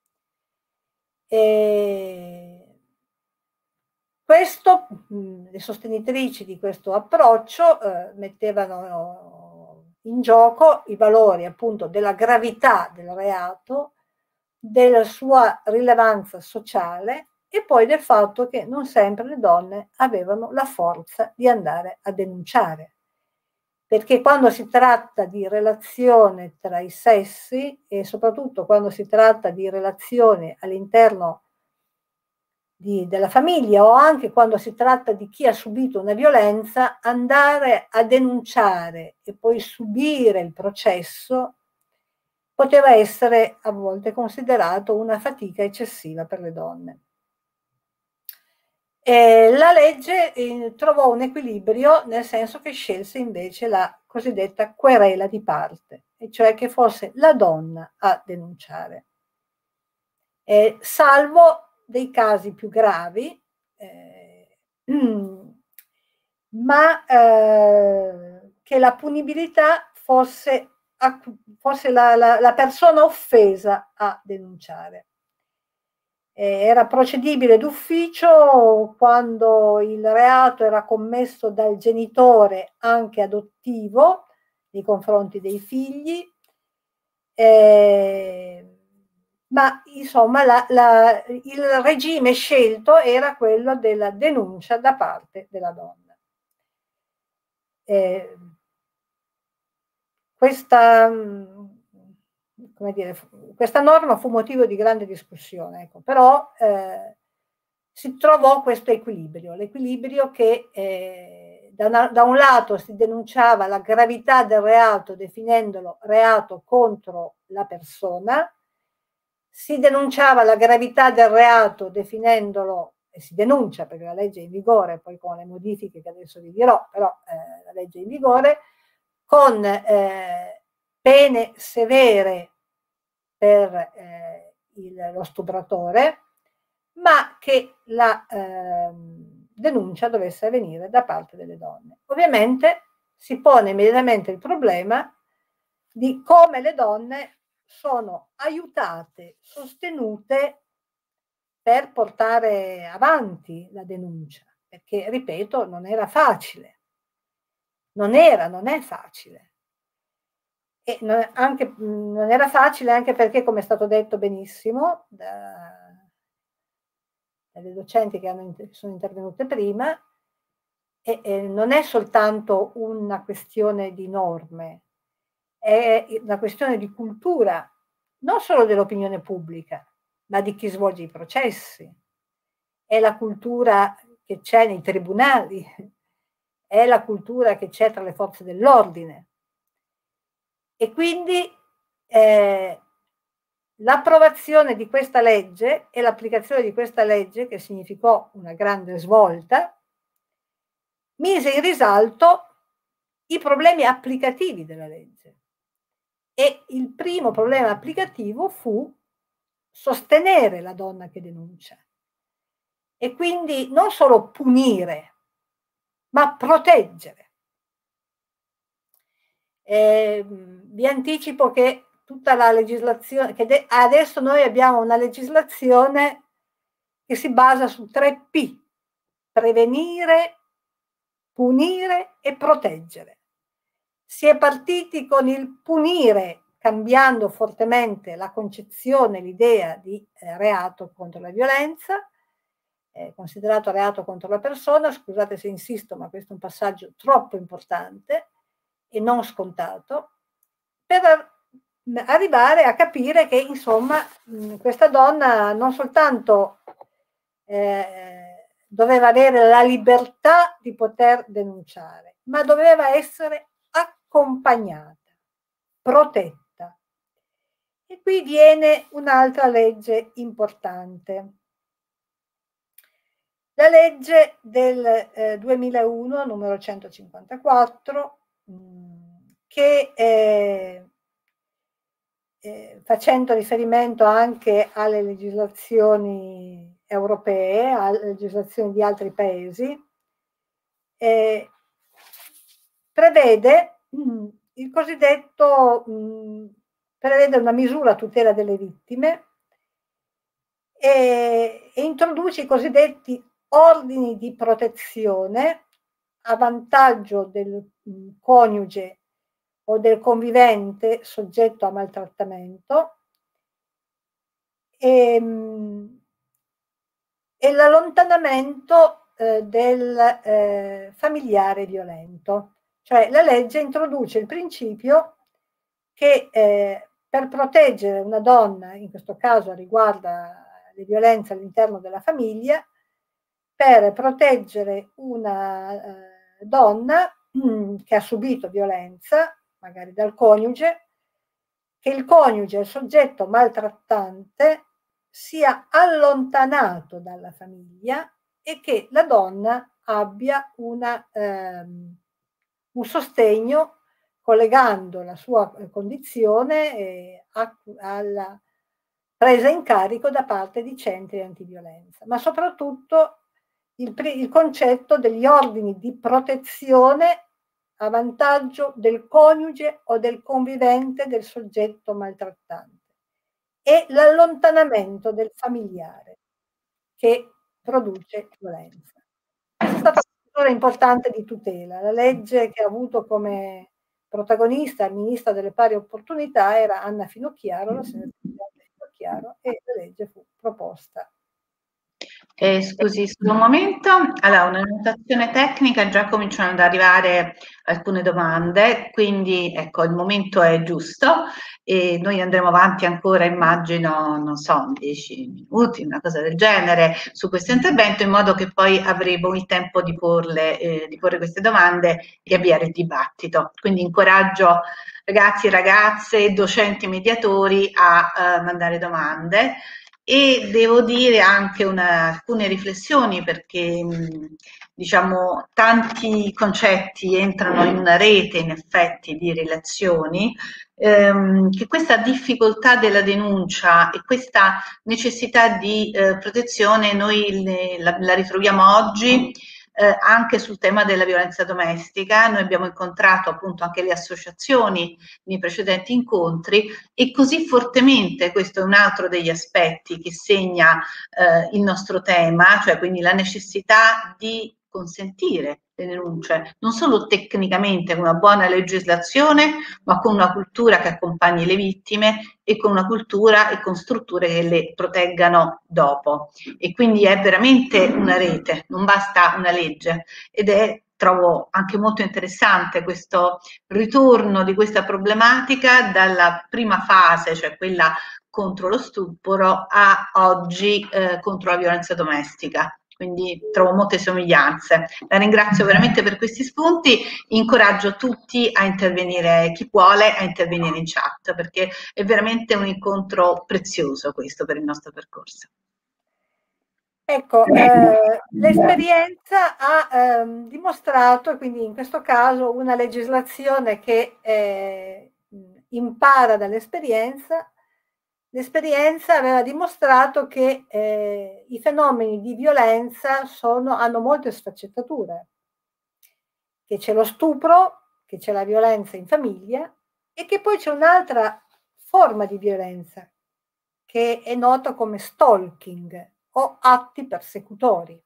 E questo, mh, le sostenitrici di questo approccio eh, mettevano in gioco i valori appunto della gravità del reato, della sua rilevanza sociale e poi del fatto che non sempre le donne avevano la forza di andare a denunciare. Perché quando si tratta di relazione tra i sessi e soprattutto quando si tratta di relazione all'interno di, della famiglia o anche quando si tratta di chi ha subito una violenza, andare a denunciare e poi subire il processo poteva essere a volte considerato una fatica eccessiva per le donne. E la legge eh, trovò un equilibrio, nel senso che scelse invece la cosiddetta querela di parte, e cioè che fosse la donna a denunciare, eh, salvo dei casi più gravi, eh, ma eh, che la punibilità fosse, fosse la, la, la persona offesa a denunciare. Era procedibile d'ufficio quando il reato era commesso dal genitore anche adottivo nei confronti dei figli, eh, ma insomma la, la, il regime scelto era quello della denuncia da parte della donna. Eh, questa come dire, questa norma fu motivo di grande discussione, ecco, però eh, si trovò questo equilibrio, l'equilibrio che eh, da, una, da un lato si denunciava la gravità del reato definendolo reato contro la persona, si denunciava la gravità del reato definendolo, e si denuncia perché la legge è in vigore, poi con le modifiche che adesso vi dirò, però eh, la legge è in vigore, con eh, pene severe per eh, il, lo stupratore, ma che la eh, denuncia dovesse avvenire da parte delle donne. Ovviamente si pone immediatamente il problema di come le donne sono aiutate, sostenute per portare avanti la denuncia, perché, ripeto, non era facile. Non era, non è facile. E non, anche, non era facile anche perché, come è stato detto benissimo da, dalle docenti che hanno, sono intervenute prima, e, e non è soltanto una questione di norme, è una questione di cultura, non solo dell'opinione pubblica, ma di chi svolge i processi. È la cultura che c'è nei tribunali, è la cultura che c'è tra le forze dell'ordine. E quindi eh, l'approvazione di questa legge e l'applicazione di questa legge, che significò una grande svolta, mise in risalto i problemi applicativi della legge. E il primo problema applicativo fu sostenere la donna che denuncia. E quindi non solo punire, ma proteggere. Eh, vi anticipo che tutta la legislazione, che adesso noi abbiamo una legislazione che si basa su tre P: prevenire, punire e proteggere. Si è partiti con il punire, cambiando fortemente la concezione, l'idea di eh, reato contro la violenza, eh, considerato reato contro la persona. Scusate se insisto, ma questo è un passaggio troppo importante e non scontato, per arrivare a capire che, insomma, questa donna non soltanto eh, doveva avere la libertà di poter denunciare, ma doveva essere accompagnata, protetta. E qui viene un'altra legge importante. La legge del eh, duemilauno, numero centocinquantaquattro, mh, che eh, eh, facendo riferimento anche alle legislazioni europee, alle legislazioni di altri paesi, eh, prevede mh, il cosiddetto, mh, prevede una misura a tutela delle vittime e, e introduce i cosiddetti ordini di protezione a vantaggio del mh, coniuge o del convivente soggetto a maltrattamento e, e l'allontanamento eh, del eh, familiare violento. Cioè la legge introduce il principio che eh, per proteggere una donna, in questo caso riguarda le violenze all'interno della famiglia, per proteggere una eh, donna mh, che ha subito violenza, magari dal coniuge, che il coniuge, il soggetto maltrattante, sia allontanato dalla famiglia e che la donna abbia una, ehm, un sostegno collegando la sua condizione eh, a, alla presa in carico da parte di centri antiviolenza, ma soprattutto il, il concetto degli ordini di protezione a vantaggio del coniuge o del convivente del soggetto maltrattante e l'allontanamento del familiare che produce violenza. Questa è stata una misura importante di tutela. La legge che ha avuto come protagonista il ministro delle pari opportunità era Anna Finocchiaro, la senatrice Anna Finocchiaro, e la legge fu proposta. Eh, scusi, solo un momento. Allora, una notazione tecnica, già cominciano ad arrivare alcune domande, quindi ecco, il momento è giusto e noi andremo avanti ancora, immagino, non so, dieci minuti, una cosa del genere, su questo intervento, in modo che poi avremo il tempo di porle, eh, di porre queste domande e avviare il dibattito. Quindi incoraggio ragazzi e ragazze, docenti e mediatori a eh, mandare domande. E devo dire anche una, alcune riflessioni perché mh, diciamo tanti concetti entrano in una rete in effetti di relazioni, ehm, che questa difficoltà della denuncia e questa necessità di eh, protezione noi le, la, la ritroviamo oggi eh, anche sul tema della violenza domestica. Noi abbiamo incontrato appunto anche le associazioni nei precedenti incontri e così fortemente, questo è un altro degli aspetti che segna eh, il nostro tema, cioè quindi la necessità di consentire le denunce, non solo tecnicamente con una buona legislazione, ma con una cultura che accompagni le vittime e con una cultura e con strutture che le proteggano dopo. E quindi è veramente una rete, non basta una legge, ed è, trovo anche molto interessante questo ritorno di questa problematica dalla prima fase, cioè quella contro lo stupro, a oggi eh, contro la violenza domestica. Quindi trovo molte somiglianze. La ringrazio veramente per questi spunti, incoraggio tutti a intervenire, chi vuole, a intervenire in chat, perché è veramente un incontro prezioso questo per il nostro percorso. Ecco, eh, l'esperienza ha ehm, dimostrato, quindi in questo caso una legislazione che eh, impara dall'esperienza, l'esperienza aveva dimostrato che eh, i fenomeni di violenza sono, hanno molte sfaccettature, che c'è lo stupro, che c'è la violenza in famiglia e che poi c'è un'altra forma di violenza che è nota come stalking o atti persecutori,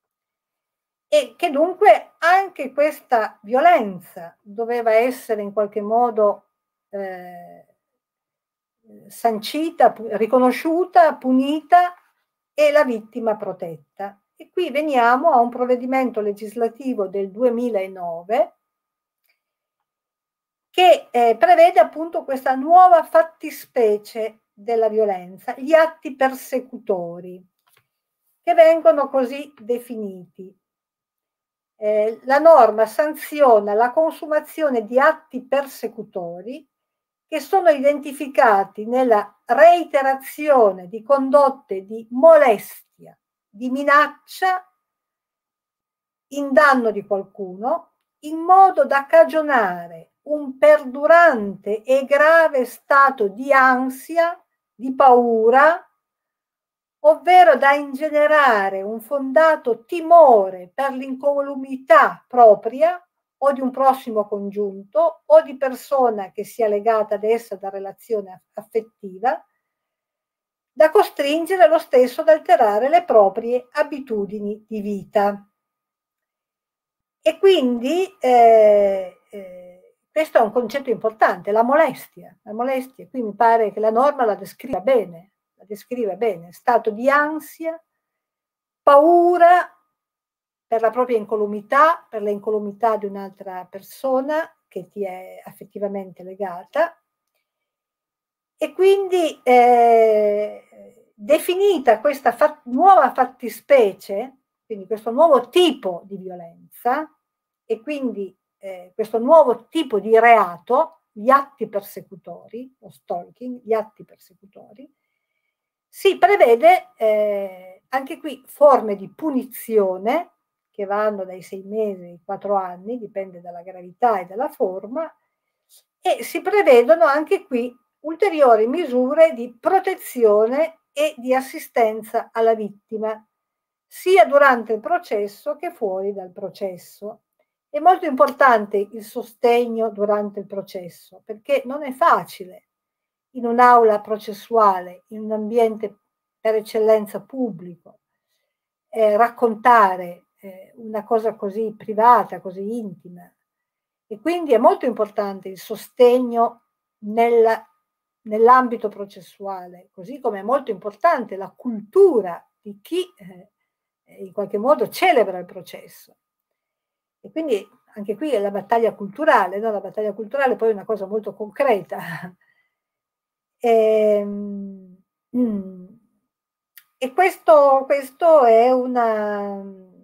e che dunque anche questa violenza doveva essere in qualche modo eh, sancita, riconosciuta, punita e la vittima protetta. E qui veniamo a un provvedimento legislativo del duemilanove che eh, prevede appunto questa nuova fattispecie della violenza, gli atti persecutori, che vengono così definiti. Eh, la norma sanziona la consumazione di atti persecutori che sono identificati nella reiterazione di condotte di molestia, di minaccia in danno di qualcuno, in modo da cagionare un perdurante e grave stato di ansia, di paura, ovvero da ingenerare un fondato timore per l'incolumità propria o di un prossimo congiunto o di persona che sia legata ad essa da relazione affettiva, da costringere lo stesso ad alterare le proprie abitudini di vita. E quindi eh, eh, questo è un concetto importante, la molestia. La molestia, qui mi pare che la norma la descriva bene, la descrive bene, stato di ansia, paura per la propria incolumità, per l'incolumità di un'altra persona che ti è affettivamente legata, e quindi eh, definita questa fat- nuova fattispecie, quindi questo nuovo tipo di violenza, e quindi eh, questo nuovo tipo di reato, gli atti persecutori, lo stalking, gli atti persecutori, si prevede eh, anche qui forme di punizione che vanno dai sei mesi ai quattro anni, dipende dalla gravità e dalla forma, e si prevedono anche qui ulteriori misure di protezione e di assistenza alla vittima, sia durante il processo che fuori dal processo. È molto importante il sostegno durante il processo, perché non è facile in un'aula processuale, in un ambiente per eccellenza pubblico, eh, raccontare eh, una cosa così privata, così intima. E quindi è molto importante il sostegno nel, nell'ambito processuale, così come è molto importante la cultura di chi eh, in qualche modo celebra il processo. E quindi anche qui è la battaglia culturale, no? La battaglia culturale poi è una cosa molto concreta. E, mm, e questo, questo è una...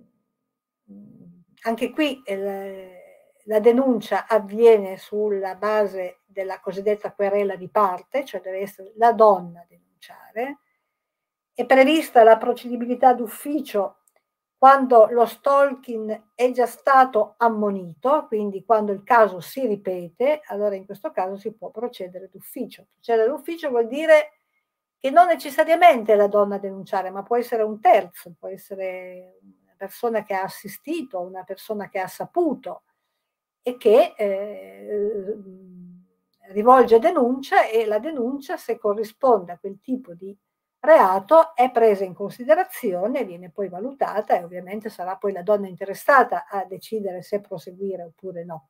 Anche qui il, la denuncia avviene sulla base della cosiddetta querela di parte, cioè deve essere la donna a denunciare. È prevista la procedibilità d'ufficio quando lo stalking è già stato ammonito, quindi quando il caso si ripete, allora in questo caso si può procedere d'ufficio. Procedere d'ufficio vuol dire che non necessariamente è la donna a denunciare, ma può essere un terzo, può essere una persona che ha assistito, una persona che ha saputo e che eh, rivolge denuncia, e la denuncia, se corrisponde a quel tipo di reato, è presa in considerazione, viene poi valutata e ovviamente sarà poi la donna interessata a decidere se proseguire oppure no.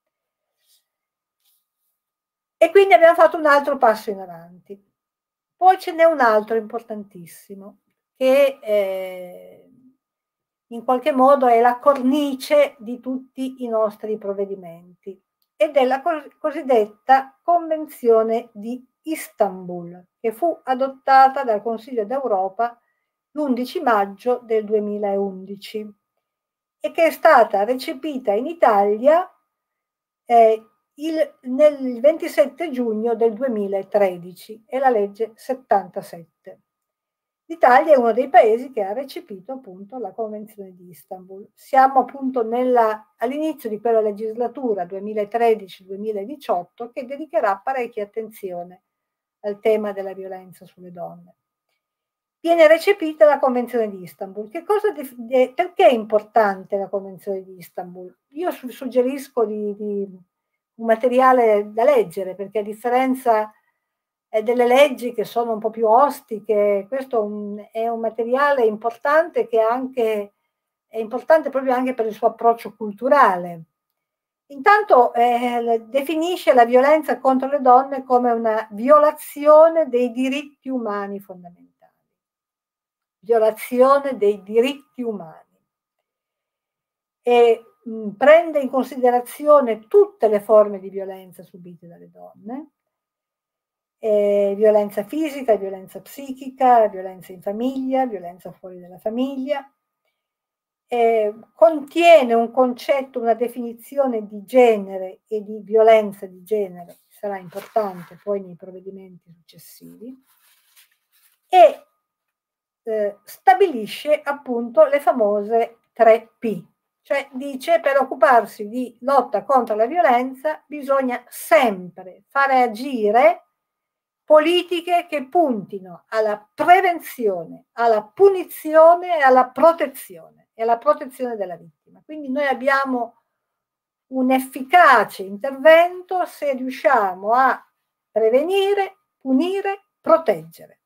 E quindi abbiamo fatto un altro passo in avanti. Poi ce n'è un altro importantissimo che eh, in qualche modo è la cornice di tutti i nostri provvedimenti, ed è la cosiddetta Convenzione di Istanbul, che fu adottata dal Consiglio d'Europa l'undici maggio del duemilaundici e che è stata recepita in Italia eh, il, nel ventisette giugno del duemilatredici, è la legge settantasette. L'Italia è uno dei paesi che ha recepito appunto la Convenzione di Istanbul. Siamo appunto all'inizio di quella legislatura duemilatredici duemiladiciotto che dedicherà parecchia attenzione al tema della violenza sulle donne. Viene recepita la Convenzione di Istanbul. Che cosa de- perché è importante la Convenzione di Istanbul? Io su- suggerisco di, di un materiale da leggere, perché a differenza delle leggi che sono un po' più ostiche, questo un, è un materiale importante che anche, è importante proprio anche per il suo approccio culturale. Intanto eh, definisce la violenza contro le donne come una violazione dei diritti umani fondamentali. Violazione dei diritti umani. E mh, prende in considerazione tutte le forme di violenza subite dalle donne, Eh, violenza fisica, violenza psichica, violenza in famiglia, violenza fuori dalla famiglia. Eh, contiene un concetto, una definizione di genere e di violenza di genere, che sarà importante poi nei provvedimenti successivi, e eh, stabilisce appunto le famose tre P, cioè dice: per occuparsi di lotta contro la violenza bisogna sempre fare agire politiche che puntino alla prevenzione, alla punizione e alla protezione, e alla protezione della vittima. Quindi noi abbiamo un efficace intervento se riusciamo a prevenire, punire, proteggere.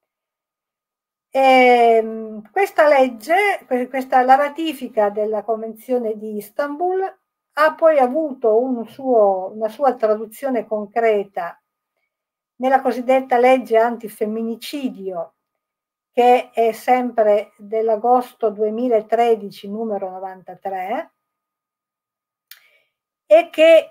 E questa legge, questa, la ratifica della Convenzione di Istanbul ha poi avuto un suo, una sua traduzione concreta nella cosiddetta legge antifemminicidio, che è sempre dell'agosto duemilatredici numero novantatré, e che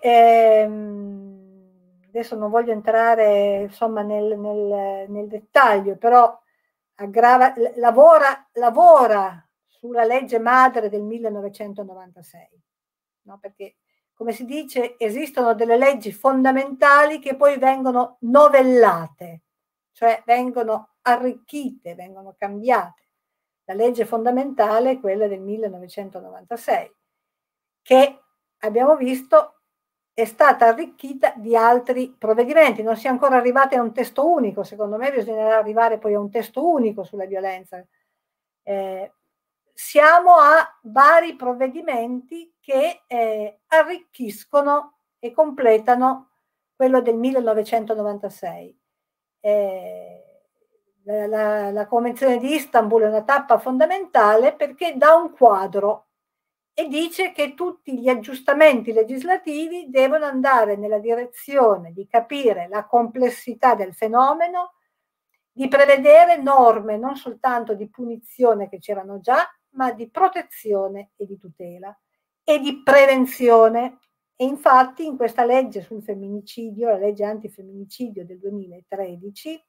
ehm, adesso non voglio entrare insomma nel, nel, nel dettaglio, però aggrava, lavora, lavora sulla legge madre del millenovecentonovantasei, no? Perché, come si dice, esistono delle leggi fondamentali che poi vengono novellate, cioè vengono arricchite, vengono cambiate. La legge fondamentale è quella del millenovecentonovantasei, che abbiamo visto è stata arricchita di altri provvedimenti. Non si è ancora arrivati a un testo unico, secondo me bisognerà arrivare poi a un testo unico sulla violenza. Eh, siamo a vari provvedimenti che eh, arricchiscono e completano quello del millenovecentonovantasei. Eh, la, la, la Convenzione di Istanbul è una tappa fondamentale perché dà un quadro e dice che tutti gli aggiustamenti legislativi devono andare nella direzione di capire la complessità del fenomeno, di prevedere norme non soltanto di punizione che c'erano già, ma di protezione e di tutela e di prevenzione. E infatti in questa legge sul femminicidio, la legge antifemminicidio del duemilatredici,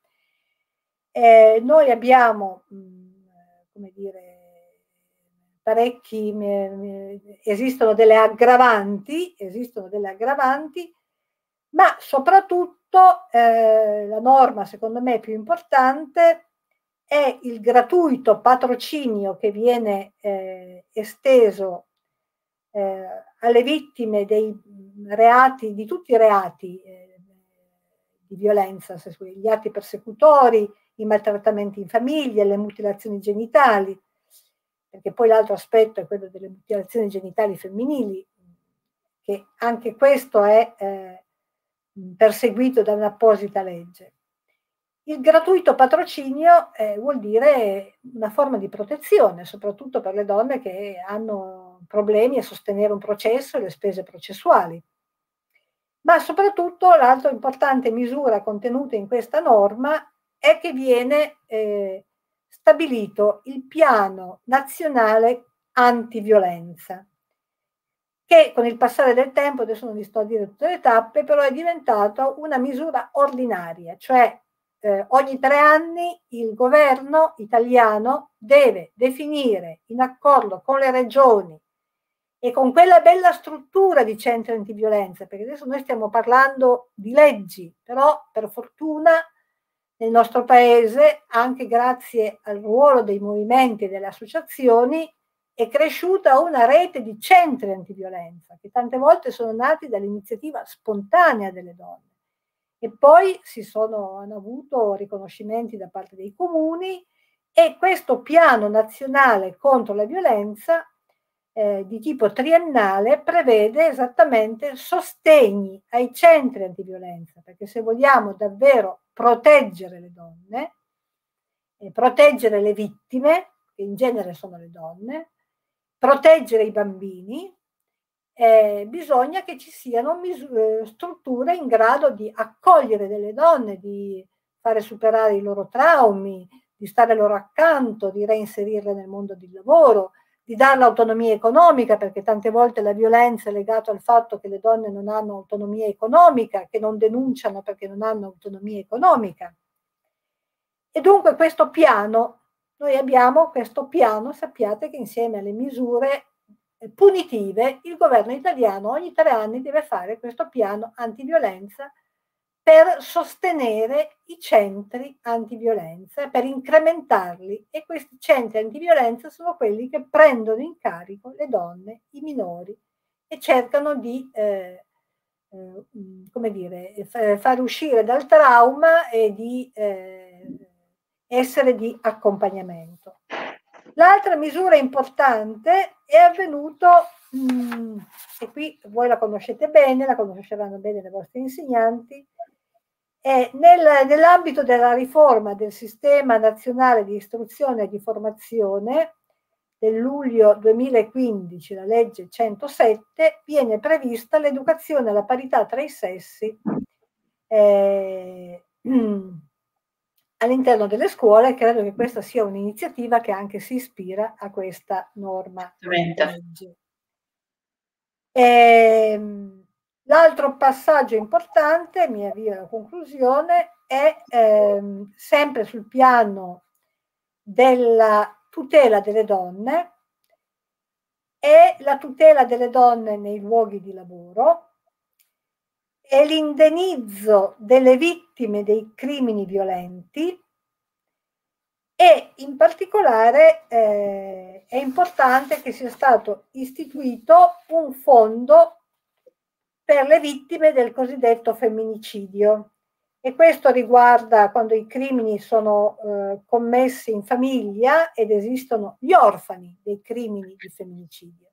eh, noi abbiamo, mh, come dire, parecchi, mh, esistono delle aggravanti, esistono delle aggravanti, ma soprattutto eh, la norma secondo me più importante è il gratuito patrocinio che viene eh, esteso eh, alle vittime dei reati, di tutti i reati eh, di violenza sessuale, gli atti persecutori, i maltrattamenti in famiglia, le mutilazioni genitali, perché poi l'altro aspetto è quello delle mutilazioni genitali femminili, che anche questo è eh, perseguito da un'apposita legge. Il gratuito patrocinio eh, vuol dire una forma di protezione, soprattutto per le donne che hanno problemi a sostenere un processo e le spese processuali. Ma soprattutto l'altra importante misura contenuta in questa norma è che viene eh, stabilito il piano nazionale antiviolenza, che con il passare del tempo, adesso non vi sto a dire tutte le tappe, però è diventato una misura ordinaria, cioè eh, ogni tre anni il governo italiano deve definire in accordo con le regioni e con quella bella struttura di centri antiviolenza, perché adesso noi stiamo parlando di leggi, però per fortuna nel nostro paese, anche grazie al ruolo dei movimenti e delle associazioni, è cresciuta una rete di centri antiviolenza, che tante volte sono nati dall'iniziativa spontanea delle donne. E poi si sono, hanno avuto riconoscimenti da parte dei comuni, e questo piano nazionale contro la violenza eh, di tipo triennale prevede esattamente sostegni ai centri antiviolenza, perché se vogliamo davvero proteggere le donne, e proteggere le vittime, che in genere sono le donne, proteggere i bambini, eh, bisogna che ci siano misure, strutture in grado di accogliere delle donne, di fare superare i loro traumi, di stare loro accanto, di reinserirle nel mondo del lavoro, di dare l'autonomia economica, perché tante volte la violenza è legata al fatto che le donne non hanno autonomia economica, che non denunciano perché non hanno autonomia economica. E dunque questo piano, noi abbiamo questo piano, sappiate che insieme alle misure punitive, il governo italiano ogni tre anni deve fare questo piano antiviolenza per sostenere i centri antiviolenza, per incrementarli, e questi centri antiviolenza sono quelli che prendono in carico le donne, i minori, e cercano di eh, eh, come dire, far uscire dal trauma e di eh, essere di accompagnamento. L'altra misura importante è avvenuto, mh, e qui voi la conoscete bene, la conosceranno bene le vostre insegnanti, è nel, nell'ambito della riforma del sistema nazionale di istruzione e di formazione del luglio duemilaquindici, la legge centosette, viene prevista l'educazione alla parità tra i sessi eh, all'interno delle scuole. Credo che questa sia un'iniziativa che anche si ispira a questa norma di legge. Ehm, L'altro passaggio importante, mi avvio alla conclusione, è ehm, sempre sul piano della tutela delle donne, è la tutela delle donne nei luoghi di lavoro, è l'indennizzo delle vittime dei crimini violenti, e in particolare eh, è importante che sia stato istituito un fondo per le vittime del cosiddetto femminicidio, e questo riguarda quando i crimini sono eh, commessi in famiglia ed esistono gli orfani dei crimini di femminicidio.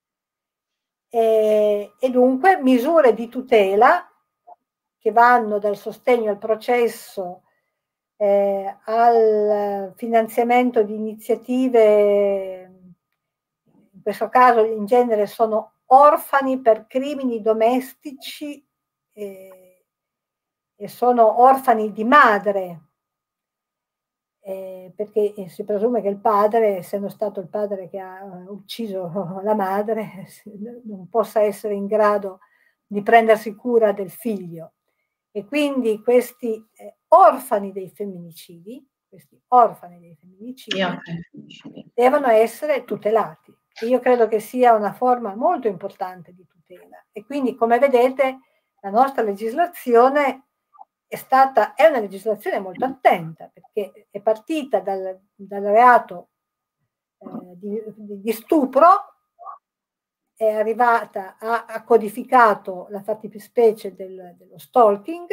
E, e dunque misure di tutela che vanno dal sostegno al processo eh, al finanziamento di iniziative, in questo caso in genere sono orfani per crimini domestici eh, e sono orfani di madre, eh, perché si presume che il padre, essendo stato il padre che ha ucciso la madre, non possa essere in grado di prendersi cura del figlio. E quindi questi eh, orfani dei femminicidi, questi orfani dei femminicidi, devono essere tutelati. E io credo che sia una forma molto importante di tutela. E quindi, come vedete, la nostra legislazione è stata, è una legislazione molto attenta, perché è partita dal, dal reato eh, di, di stupro, è arrivata, ha, ha codificato la fattispecie del, dello stalking,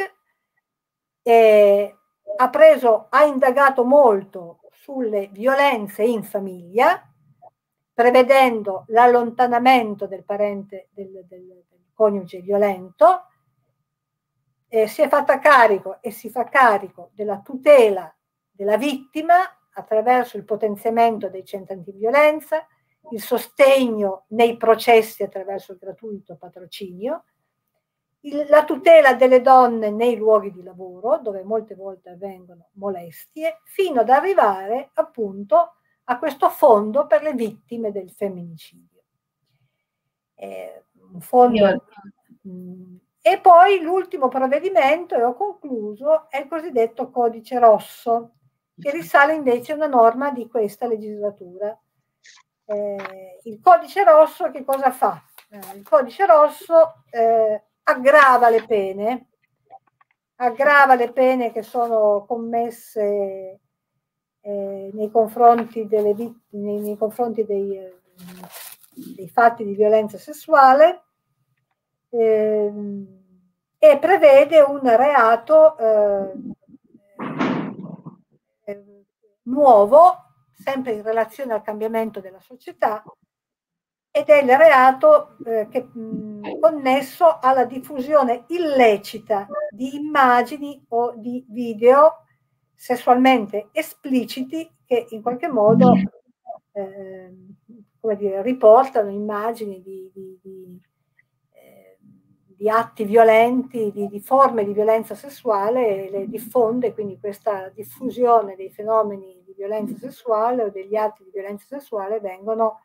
e ha preso, ha indagato molto sulle violenze in famiglia, prevedendo l'allontanamento del parente, del, del, del coniuge violento, eh, si è fatta carico e si fa carico della tutela della vittima attraverso il potenziamento dei centri antiviolenza, il sostegno nei processi attraverso il gratuito patrocinio, il, la tutela delle donne nei luoghi di lavoro, dove molte volte avvengono molestie, fino ad arrivare appunto a questo fondo per le vittime del femminicidio. Eh, un fondo, mh, e poi l'ultimo provvedimento, e ho concluso, è il cosiddetto codice rosso, che risale invece a una norma di questa legislatura. Eh, il codice rosso che cosa fa? Eh, il codice rosso eh, aggrava le pene, aggrava le pene che sono commesse eh, nei confronti delle vittime, nei, nei confronti dei, eh, dei fatti di violenza sessuale, eh, e prevede un reato eh, eh, nuovo, sempre in relazione al cambiamento della società, ed è il reato eh, che, mh, connesso alla diffusione illecita di immagini o di video sessualmente espliciti che in qualche modo eh, come dire, riportano immagini di, di, di, eh, di atti violenti, di, di forme di violenza sessuale, e le diffonde. Quindi questa diffusione dei fenomeni di violenza sessuale o degli atti di violenza sessuale vengono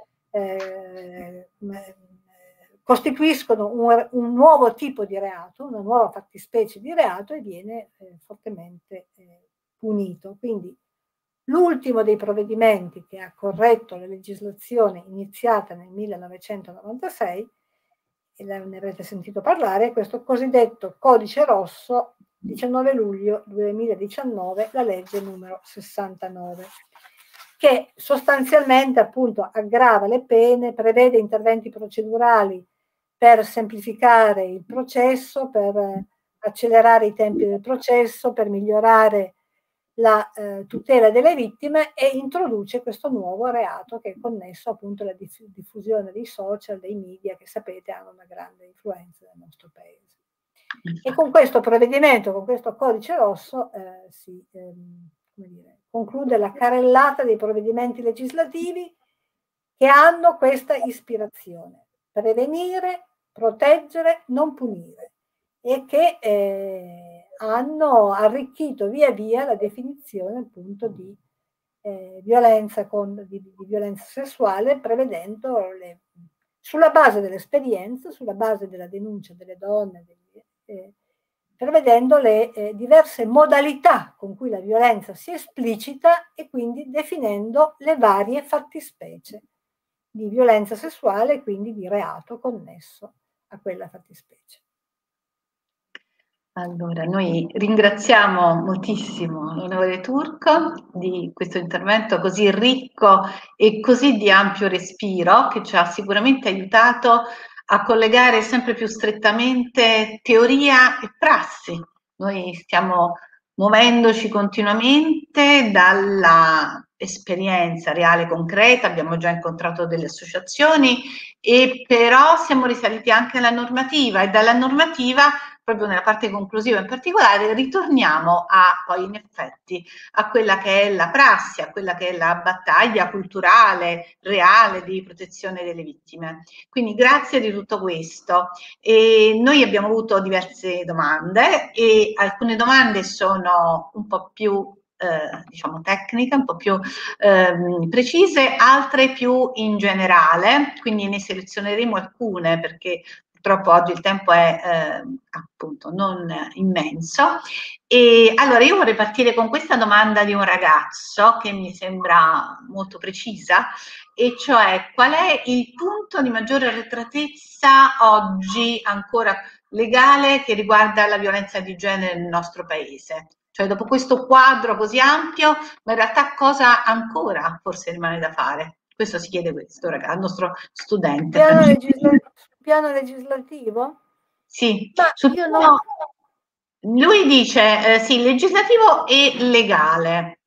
Eh, costituiscono un, un nuovo tipo di reato, una nuova fattispecie di reato, e viene eh, fortemente eh, punito. Quindi l'ultimo dei provvedimenti che ha corretto la legislazione iniziata nel millenovecentonovantasei, e ne avrete sentito parlare, è questo cosiddetto codice rosso, diciannove luglio duemiladiciannove, la legge numero sessantanove, che sostanzialmente appunto aggrava le pene, prevede interventi procedurali per semplificare il processo, per accelerare i tempi del processo, per migliorare la eh, tutela delle vittime, e introduce questo nuovo reato che è connesso appunto alla diff diffusione dei social, dei media, che sapete hanno una grande influenza nel nostro paese. E con questo provvedimento, con questo codice rosso, eh, si ehm, come dire, conclude la carrellata dei provvedimenti legislativi che hanno questa ispirazione: prevenire, proteggere, non punire, e che eh, hanno arricchito via via la definizione appunto di eh, violenza, con, di, di violenza sessuale, prevedendo le, sulla base dell'esperienza, sulla base della denuncia delle donne, degli, eh, prevedendo le eh, diverse modalità con cui la violenza si esplicita, e quindi definendo le varie fattispecie di violenza sessuale e quindi di reato connesso a quella fattispecie. Allora, noi ringraziamo moltissimo l'onorevole Turco di questo intervento così ricco e così di ampio respiro, che ci ha sicuramente aiutato a collegare sempre più strettamente teoria e prassi. Noi stiamo muovendoci continuamente dalla esperienza reale concreta, abbiamo già incontrato delle associazioni, e però siamo risaliti anche alla normativa, e dalla normativa, proprio nella parte conclusiva in particolare, ritorniamo a poi in effetti a quella che è la prassi, a quella che è la battaglia culturale reale di protezione delle vittime. Quindi grazie di tutto questo. E noi abbiamo avuto diverse domande, e alcune domande sono un po' più eh, diciamo tecniche, un po' più eh, precise, altre più in generale, quindi ne selezioneremo alcune perché purtroppo oggi il tempo è eh, appunto non immenso. E allora io vorrei partire con questa domanda di un ragazzo che mi sembra molto precisa, e cioè qual è il punto di maggiore arretratezza oggi ancora legale che riguarda la violenza di genere nel nostro paese? Cioè dopo questo quadro così ampio, ma in realtà cosa ancora forse rimane da fare? Questo si chiede questo, ragazzi, al nostro studente. Piano, legisla- piano legislativo? Sì, Ma sul io piano, non... lui dice eh, sì, legislativo e legale.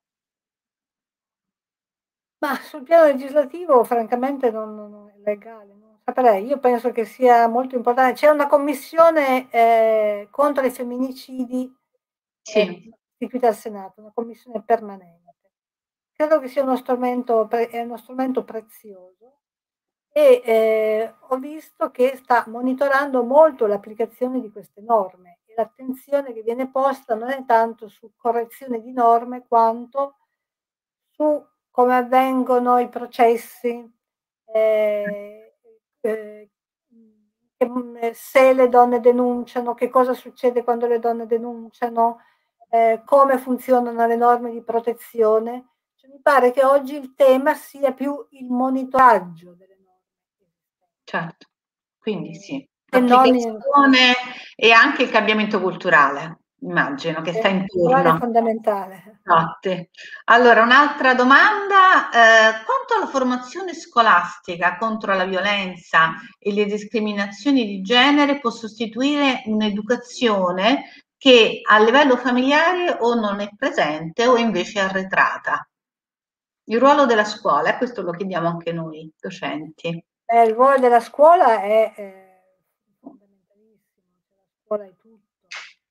Ma sul piano legislativo francamente non, non è legale, non saprei. Io penso che sia molto importante. C'è una commissione eh, contro i femminicidi eh, Sì. istituita al Senato, una commissione permanente. Credo che sia uno strumento, pre- è uno strumento prezioso e eh, ho visto che sta monitorando molto l'applicazione di queste norme e l'attenzione che viene posta non è tanto su correzione di norme quanto su come avvengono i processi, eh, eh, se le donne denunciano, che cosa succede quando le donne denunciano, eh, come funzionano le norme di protezione. Cioè, mi pare che oggi il tema sia più il monitoraggio delle norme. Certo, quindi sì, E non in... l'applicazione e anche il cambiamento culturale, immagino, che sta intorno. È fondamentale. Esatto. Allora, un'altra domanda, eh, quanto alla formazione scolastica contro la violenza e le discriminazioni di genere può sostituire un'educazione che a livello familiare o non è presente o invece è arretrata? Il ruolo della scuola, questo lo chiediamo anche noi docenti. Eh, il ruolo della scuola è eh, fondamentalissimo, cioè la scuola è tutto.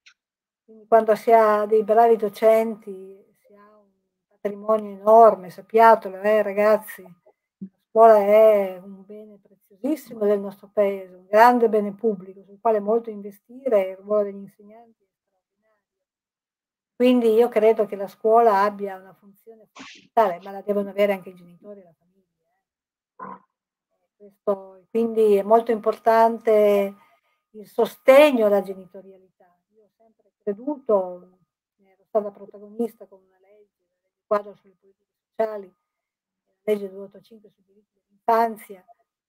Quindi quando si ha dei bravi docenti, si ha un patrimonio enorme, sappiatelo, eh, ragazzi, la scuola è un bene preziosissimo del nostro paese, un grande bene pubblico sul quale molto investire, e il ruolo degli insegnanti è straordinario. Quindi io credo che la scuola abbia una funzione fondamentale, ma la devono avere anche i genitori e la famiglia. Eh. Questo, quindi è molto importante il sogno alla genitorialità. Io ho sempre creduto, ero stata protagonista con una legge, la legge quadro sulle politiche sociali, la legge duecentoottantacinque sui diritti dell'infanzia,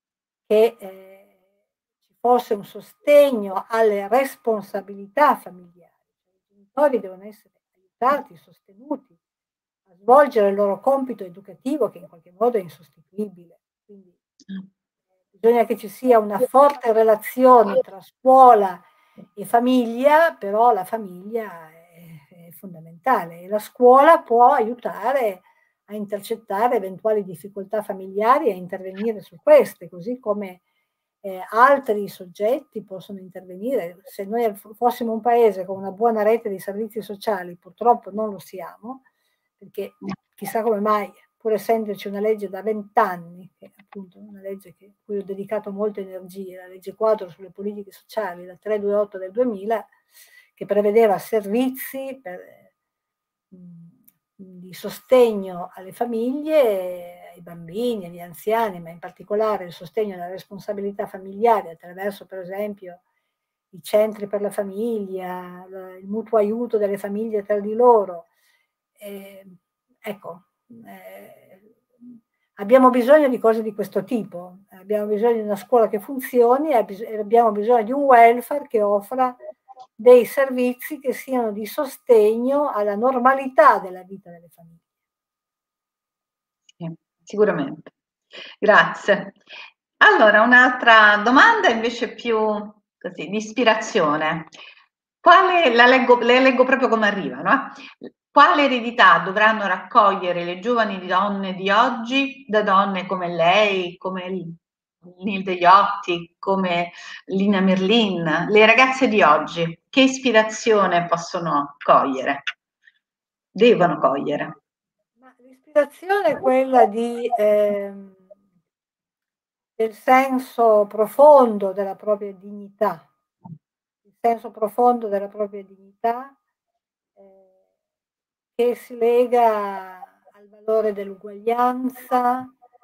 che eh, ci fosse un sostegno alle responsabilità familiari. I genitori devono essere aiutati, sostenuti a svolgere il loro compito educativo che in qualche modo è insostituibile. Quindi bisogna che ci sia una forte relazione tra scuola e famiglia, però la famiglia è, è fondamentale e la scuola può aiutare a intercettare eventuali difficoltà familiari e a intervenire su queste, così come eh, altri soggetti possono intervenire. Se noi fossimo un paese con una buona rete di servizi sociali, purtroppo non lo siamo, perché chissà come mai, pur essendoci una legge da vent'anni, che è appunto una legge che, a cui ho dedicato molte energie, la legge quadro sulle politiche sociali, la trecentoventotto del duemila, che prevedeva servizi per, mh, di sostegno alle famiglie, ai bambini, agli anziani, ma in particolare il sostegno alla responsabilità familiare attraverso, per esempio, i centri per la famiglia, il mutuo aiuto delle famiglie tra di loro. Eh, ecco, eh, abbiamo bisogno di cose di questo tipo, abbiamo bisogno di una scuola che funzioni e abbiamo bisogno di un welfare che offra dei servizi che siano di sostegno alla normalità della vita delle famiglie. Sì, sicuramente. Grazie. Allora, un'altra domanda invece più così, di ispirazione. Quale, la leggo, le leggo proprio come arrivano. Eh? Quale eredità dovranno raccogliere le giovani donne di oggi da donne come lei, come Nil Degliotti, come Lina Merlin, le ragazze di oggi? Che ispirazione possono cogliere? Devono cogliere? Ma l'ispirazione è quella di, ehm, del senso profondo della propria dignità, il senso profondo della propria dignità, eh, che si lega al valore dell'uguaglianza,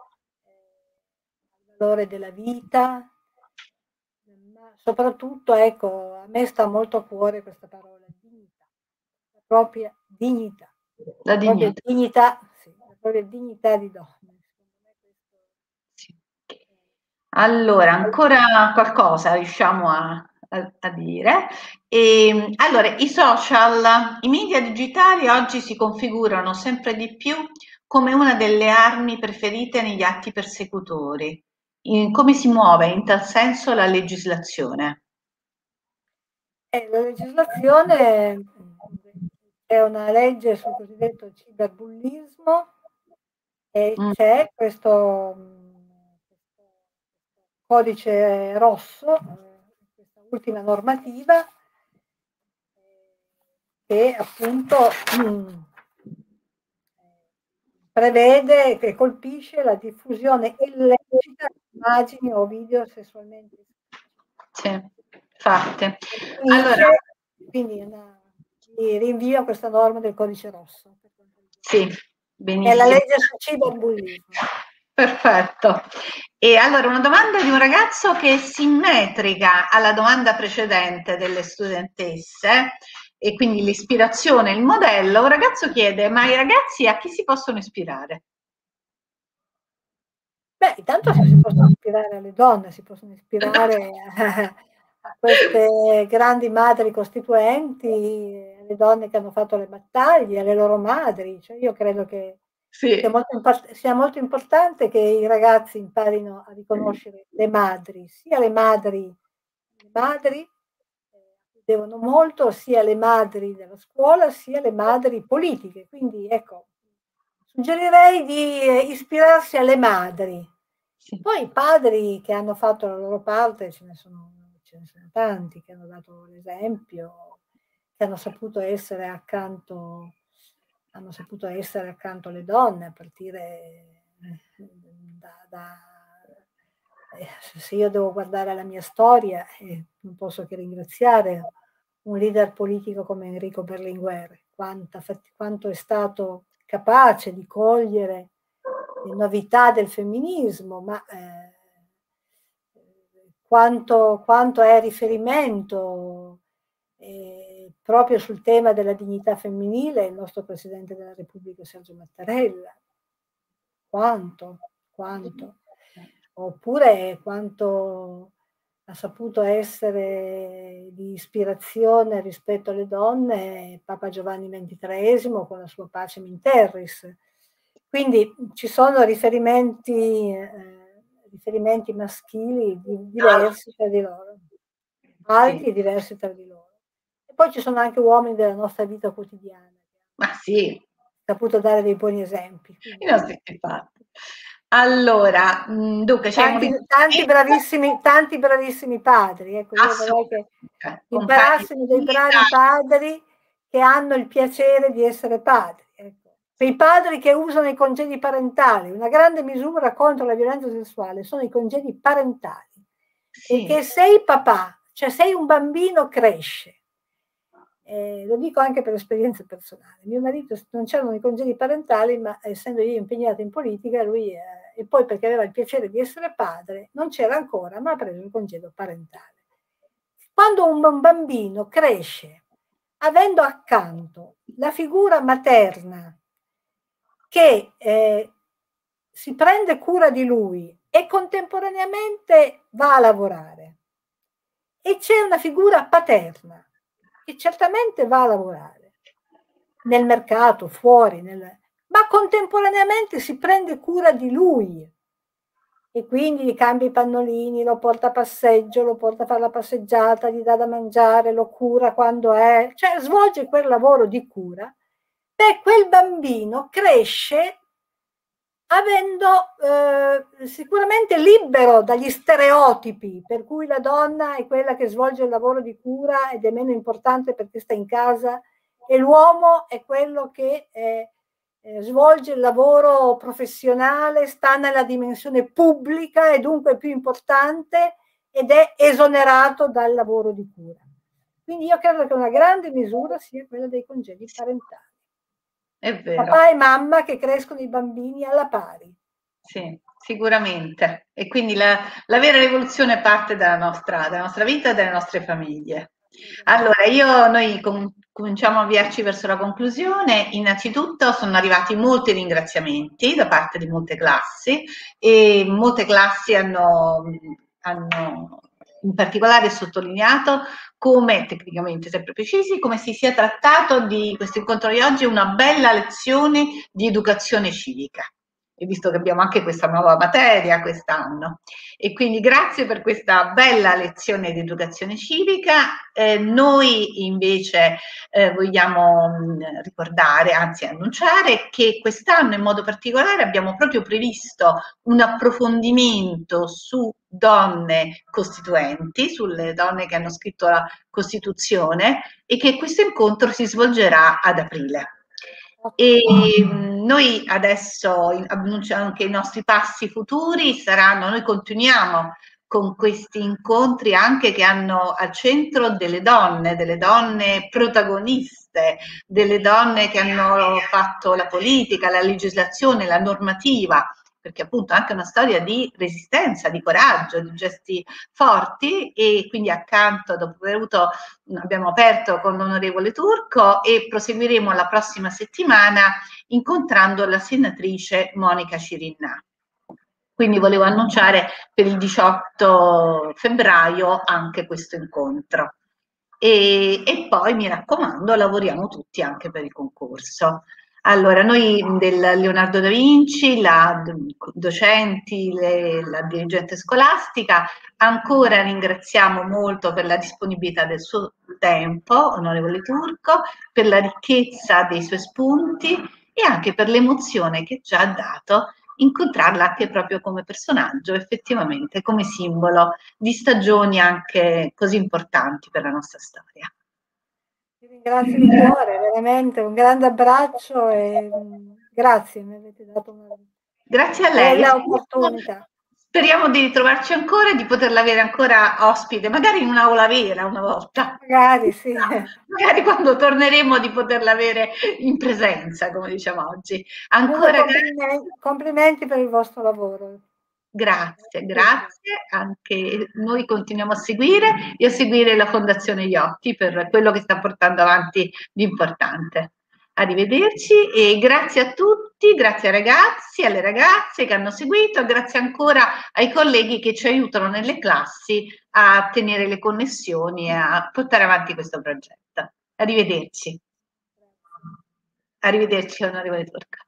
al valore della vita, ma soprattutto, ecco, a me sta molto a cuore questa parola, dignità, la propria dignità, La la propria dignità. dignità, sì, la propria dignità di donna. Sì. Allora, ancora qualcosa riusciamo a, a, a dire. E, allora, i social, i media digitali oggi si configurano sempre di più come una delle armi preferite negli atti persecutori. In, come si muove in tal senso la legislazione? Eh, la legislazione è una legge sul cosiddetto cyberbullismo e Mm. c'è questo, questo codice rosso, questa ultima normativa, che appunto mh, prevede, che colpisce la diffusione illecita di immagini o video sessualmente Sì, infatti. punisce, Allora, quindi una, vi rinvio a questa norma del codice rosso. sì, È la benissimo. legge sul cyberbullismo. Perfetto. E allora una domanda di un ragazzo che è simmetrica alla domanda precedente delle studentesse, e quindi l'ispirazione, il modello. Un ragazzo chiede: ma i ragazzi a chi si possono ispirare? Beh, intanto si possono ispirare alle donne, si possono ispirare a, a queste grandi madri costituenti, alle donne che hanno fatto le battaglie, alle loro madri. Cioè, io credo che Sì. sia molto, import- sia molto importante che i ragazzi imparino a riconoscere le madri, sia le madri, le madri eh, devono molto, sia le madri della scuola, sia le madri politiche. Quindi, ecco, suggerirei di eh, ispirarsi alle madri. Sì. Poi i padri che hanno fatto la loro parte, ce ne sono, ce ne sono tanti che hanno dato l'esempio, che hanno saputo essere accanto, hanno saputo essere accanto alle donne, a partire da, da eh, se io devo guardare la mia storia, eh, non posso che ringraziare un leader politico come Enrico Berlinguer, quanta, quanto è stato capace di cogliere le novità del femminismo, ma eh, quanto, quanto è riferimento eh, proprio sul tema della dignità femminile il nostro Presidente della Repubblica Sergio Mattarella. Quanto, quanto. Oppure quanto ha saputo essere di ispirazione rispetto alle donne Papa Giovanni ventitreesimo con la sua Pacem in Terris. Quindi ci sono riferimenti, eh, riferimenti maschili diversi tra di loro, alti Sì. e diversi tra di loro. E poi ci sono anche uomini della nostra vita quotidiana. Ma sì. Saputo dare dei buoni esempi. I nostri fatti. Allora, mh, dunque c'è Tanti, un tanti, bravissimi, tanti bravissimi padri, ecco, io vorrei che imparassimo dei bravi padri che hanno il piacere di essere padri, ecco. Quei padri che usano i congedi parentali, una grande misura contro la violenza sessuale sono i congedi parentali, sì. Perché sei papà, cioè sei un bambino, cresce. Eh, lo dico anche per esperienza personale. Mio marito non c'erano i congedi parentali, ma essendo io impegnata in politica, lui, eh, e poi perché aveva il piacere di essere padre, non c'era ancora, ma ha preso il congedo parentale. Quando un bambino cresce avendo accanto la figura materna che eh, si prende cura di lui e contemporaneamente va a lavorare, e c'è una figura paterna che certamente va a lavorare nel mercato, fuori, nel... ma contemporaneamente si prende cura di lui e quindi gli cambia i pannolini, lo porta a passeggio, lo porta a fare la passeggiata, gli dà da mangiare, lo cura quando è, cioè svolge quel lavoro di cura. Beh, quel bambino cresce avendo eh, sicuramente libero dagli stereotipi per cui la donna è quella che svolge il lavoro di cura ed è meno importante perché sta in casa, e l'uomo è quello che eh, eh, svolge il lavoro professionale, sta nella dimensione pubblica e dunque più importante ed è esonerato dal lavoro di cura. Quindi io credo che una grande misura sia quella dei congedi parentali. è vero. Papà e mamma che crescono i bambini alla pari. Sì, sicuramente. E quindi la, la vera rivoluzione parte dalla nostra, dalla nostra vita e dalle nostre famiglie. Allora, io, noi com cominciamo a avviarci verso la conclusione. Innanzitutto sono arrivati molti ringraziamenti da parte di molte classi e molte classi hanno, hanno in particolare sottolineato come, tecnicamente sempre precisi, come si sia trattato di questo incontro di oggi una bella lezione di educazione civica. E visto che abbiamo anche questa nuova materia quest'anno. E quindi grazie per questa bella lezione di educazione civica. Eh, noi invece eh, vogliamo mh, ricordare, anzi annunciare, che quest'anno in modo particolare abbiamo proprio previsto un approfondimento su donne costituenti, sulle donne che hanno scritto la Costituzione, e che questo incontro si svolgerà ad aprile. E noi adesso annunciamo che i nostri passi futuri saranno, noi continuiamo con questi incontri anche che hanno al centro delle donne, delle donne protagoniste, delle donne che hanno fatto la politica, la legislazione, la normativa, perché appunto è anche una storia di resistenza, di coraggio, di gesti forti. E quindi accanto, dopo aver avuto, abbiamo aperto con l'onorevole Turco e proseguiremo la prossima settimana incontrando la senatrice Monica Cirinnà. Quindi volevo annunciare per il diciotto febbraio anche questo incontro. E, e poi mi raccomando, lavoriamo tutti anche per il concorso. Allora, noi del Leonardo da Vinci, la docenti, le, la dirigente scolastica, ancora ringraziamo molto per la disponibilità del suo tempo, onorevole Turco, per la ricchezza dei suoi spunti e anche per l'emozione che ci ha dato incontrarla anche proprio come personaggio, effettivamente come simbolo di stagioni anche così importanti per la nostra storia. Ti ringrazio di cuore, veramente un grande abbraccio e grazie, mi avete dato una grazie a lei. bella opportunità. Speriamo di ritrovarci ancora e di poterla avere ancora ospite, magari in un'aula vera una volta. Magari, sì. Magari quando torneremo di poterla avere in presenza, come diciamo oggi. Ancora complimenti, complimenti per il vostro lavoro. Grazie, grazie. Anche noi continuiamo a seguire e a seguire la Fondazione Iotti per quello che sta portando avanti di importante. Arrivederci e grazie a tutti, grazie ai ragazzi, alle ragazze che hanno seguito, grazie ancora ai colleghi che ci aiutano nelle classi a tenere le connessioni e a portare avanti questo progetto. Arrivederci. Arrivederci, onorevole Turco.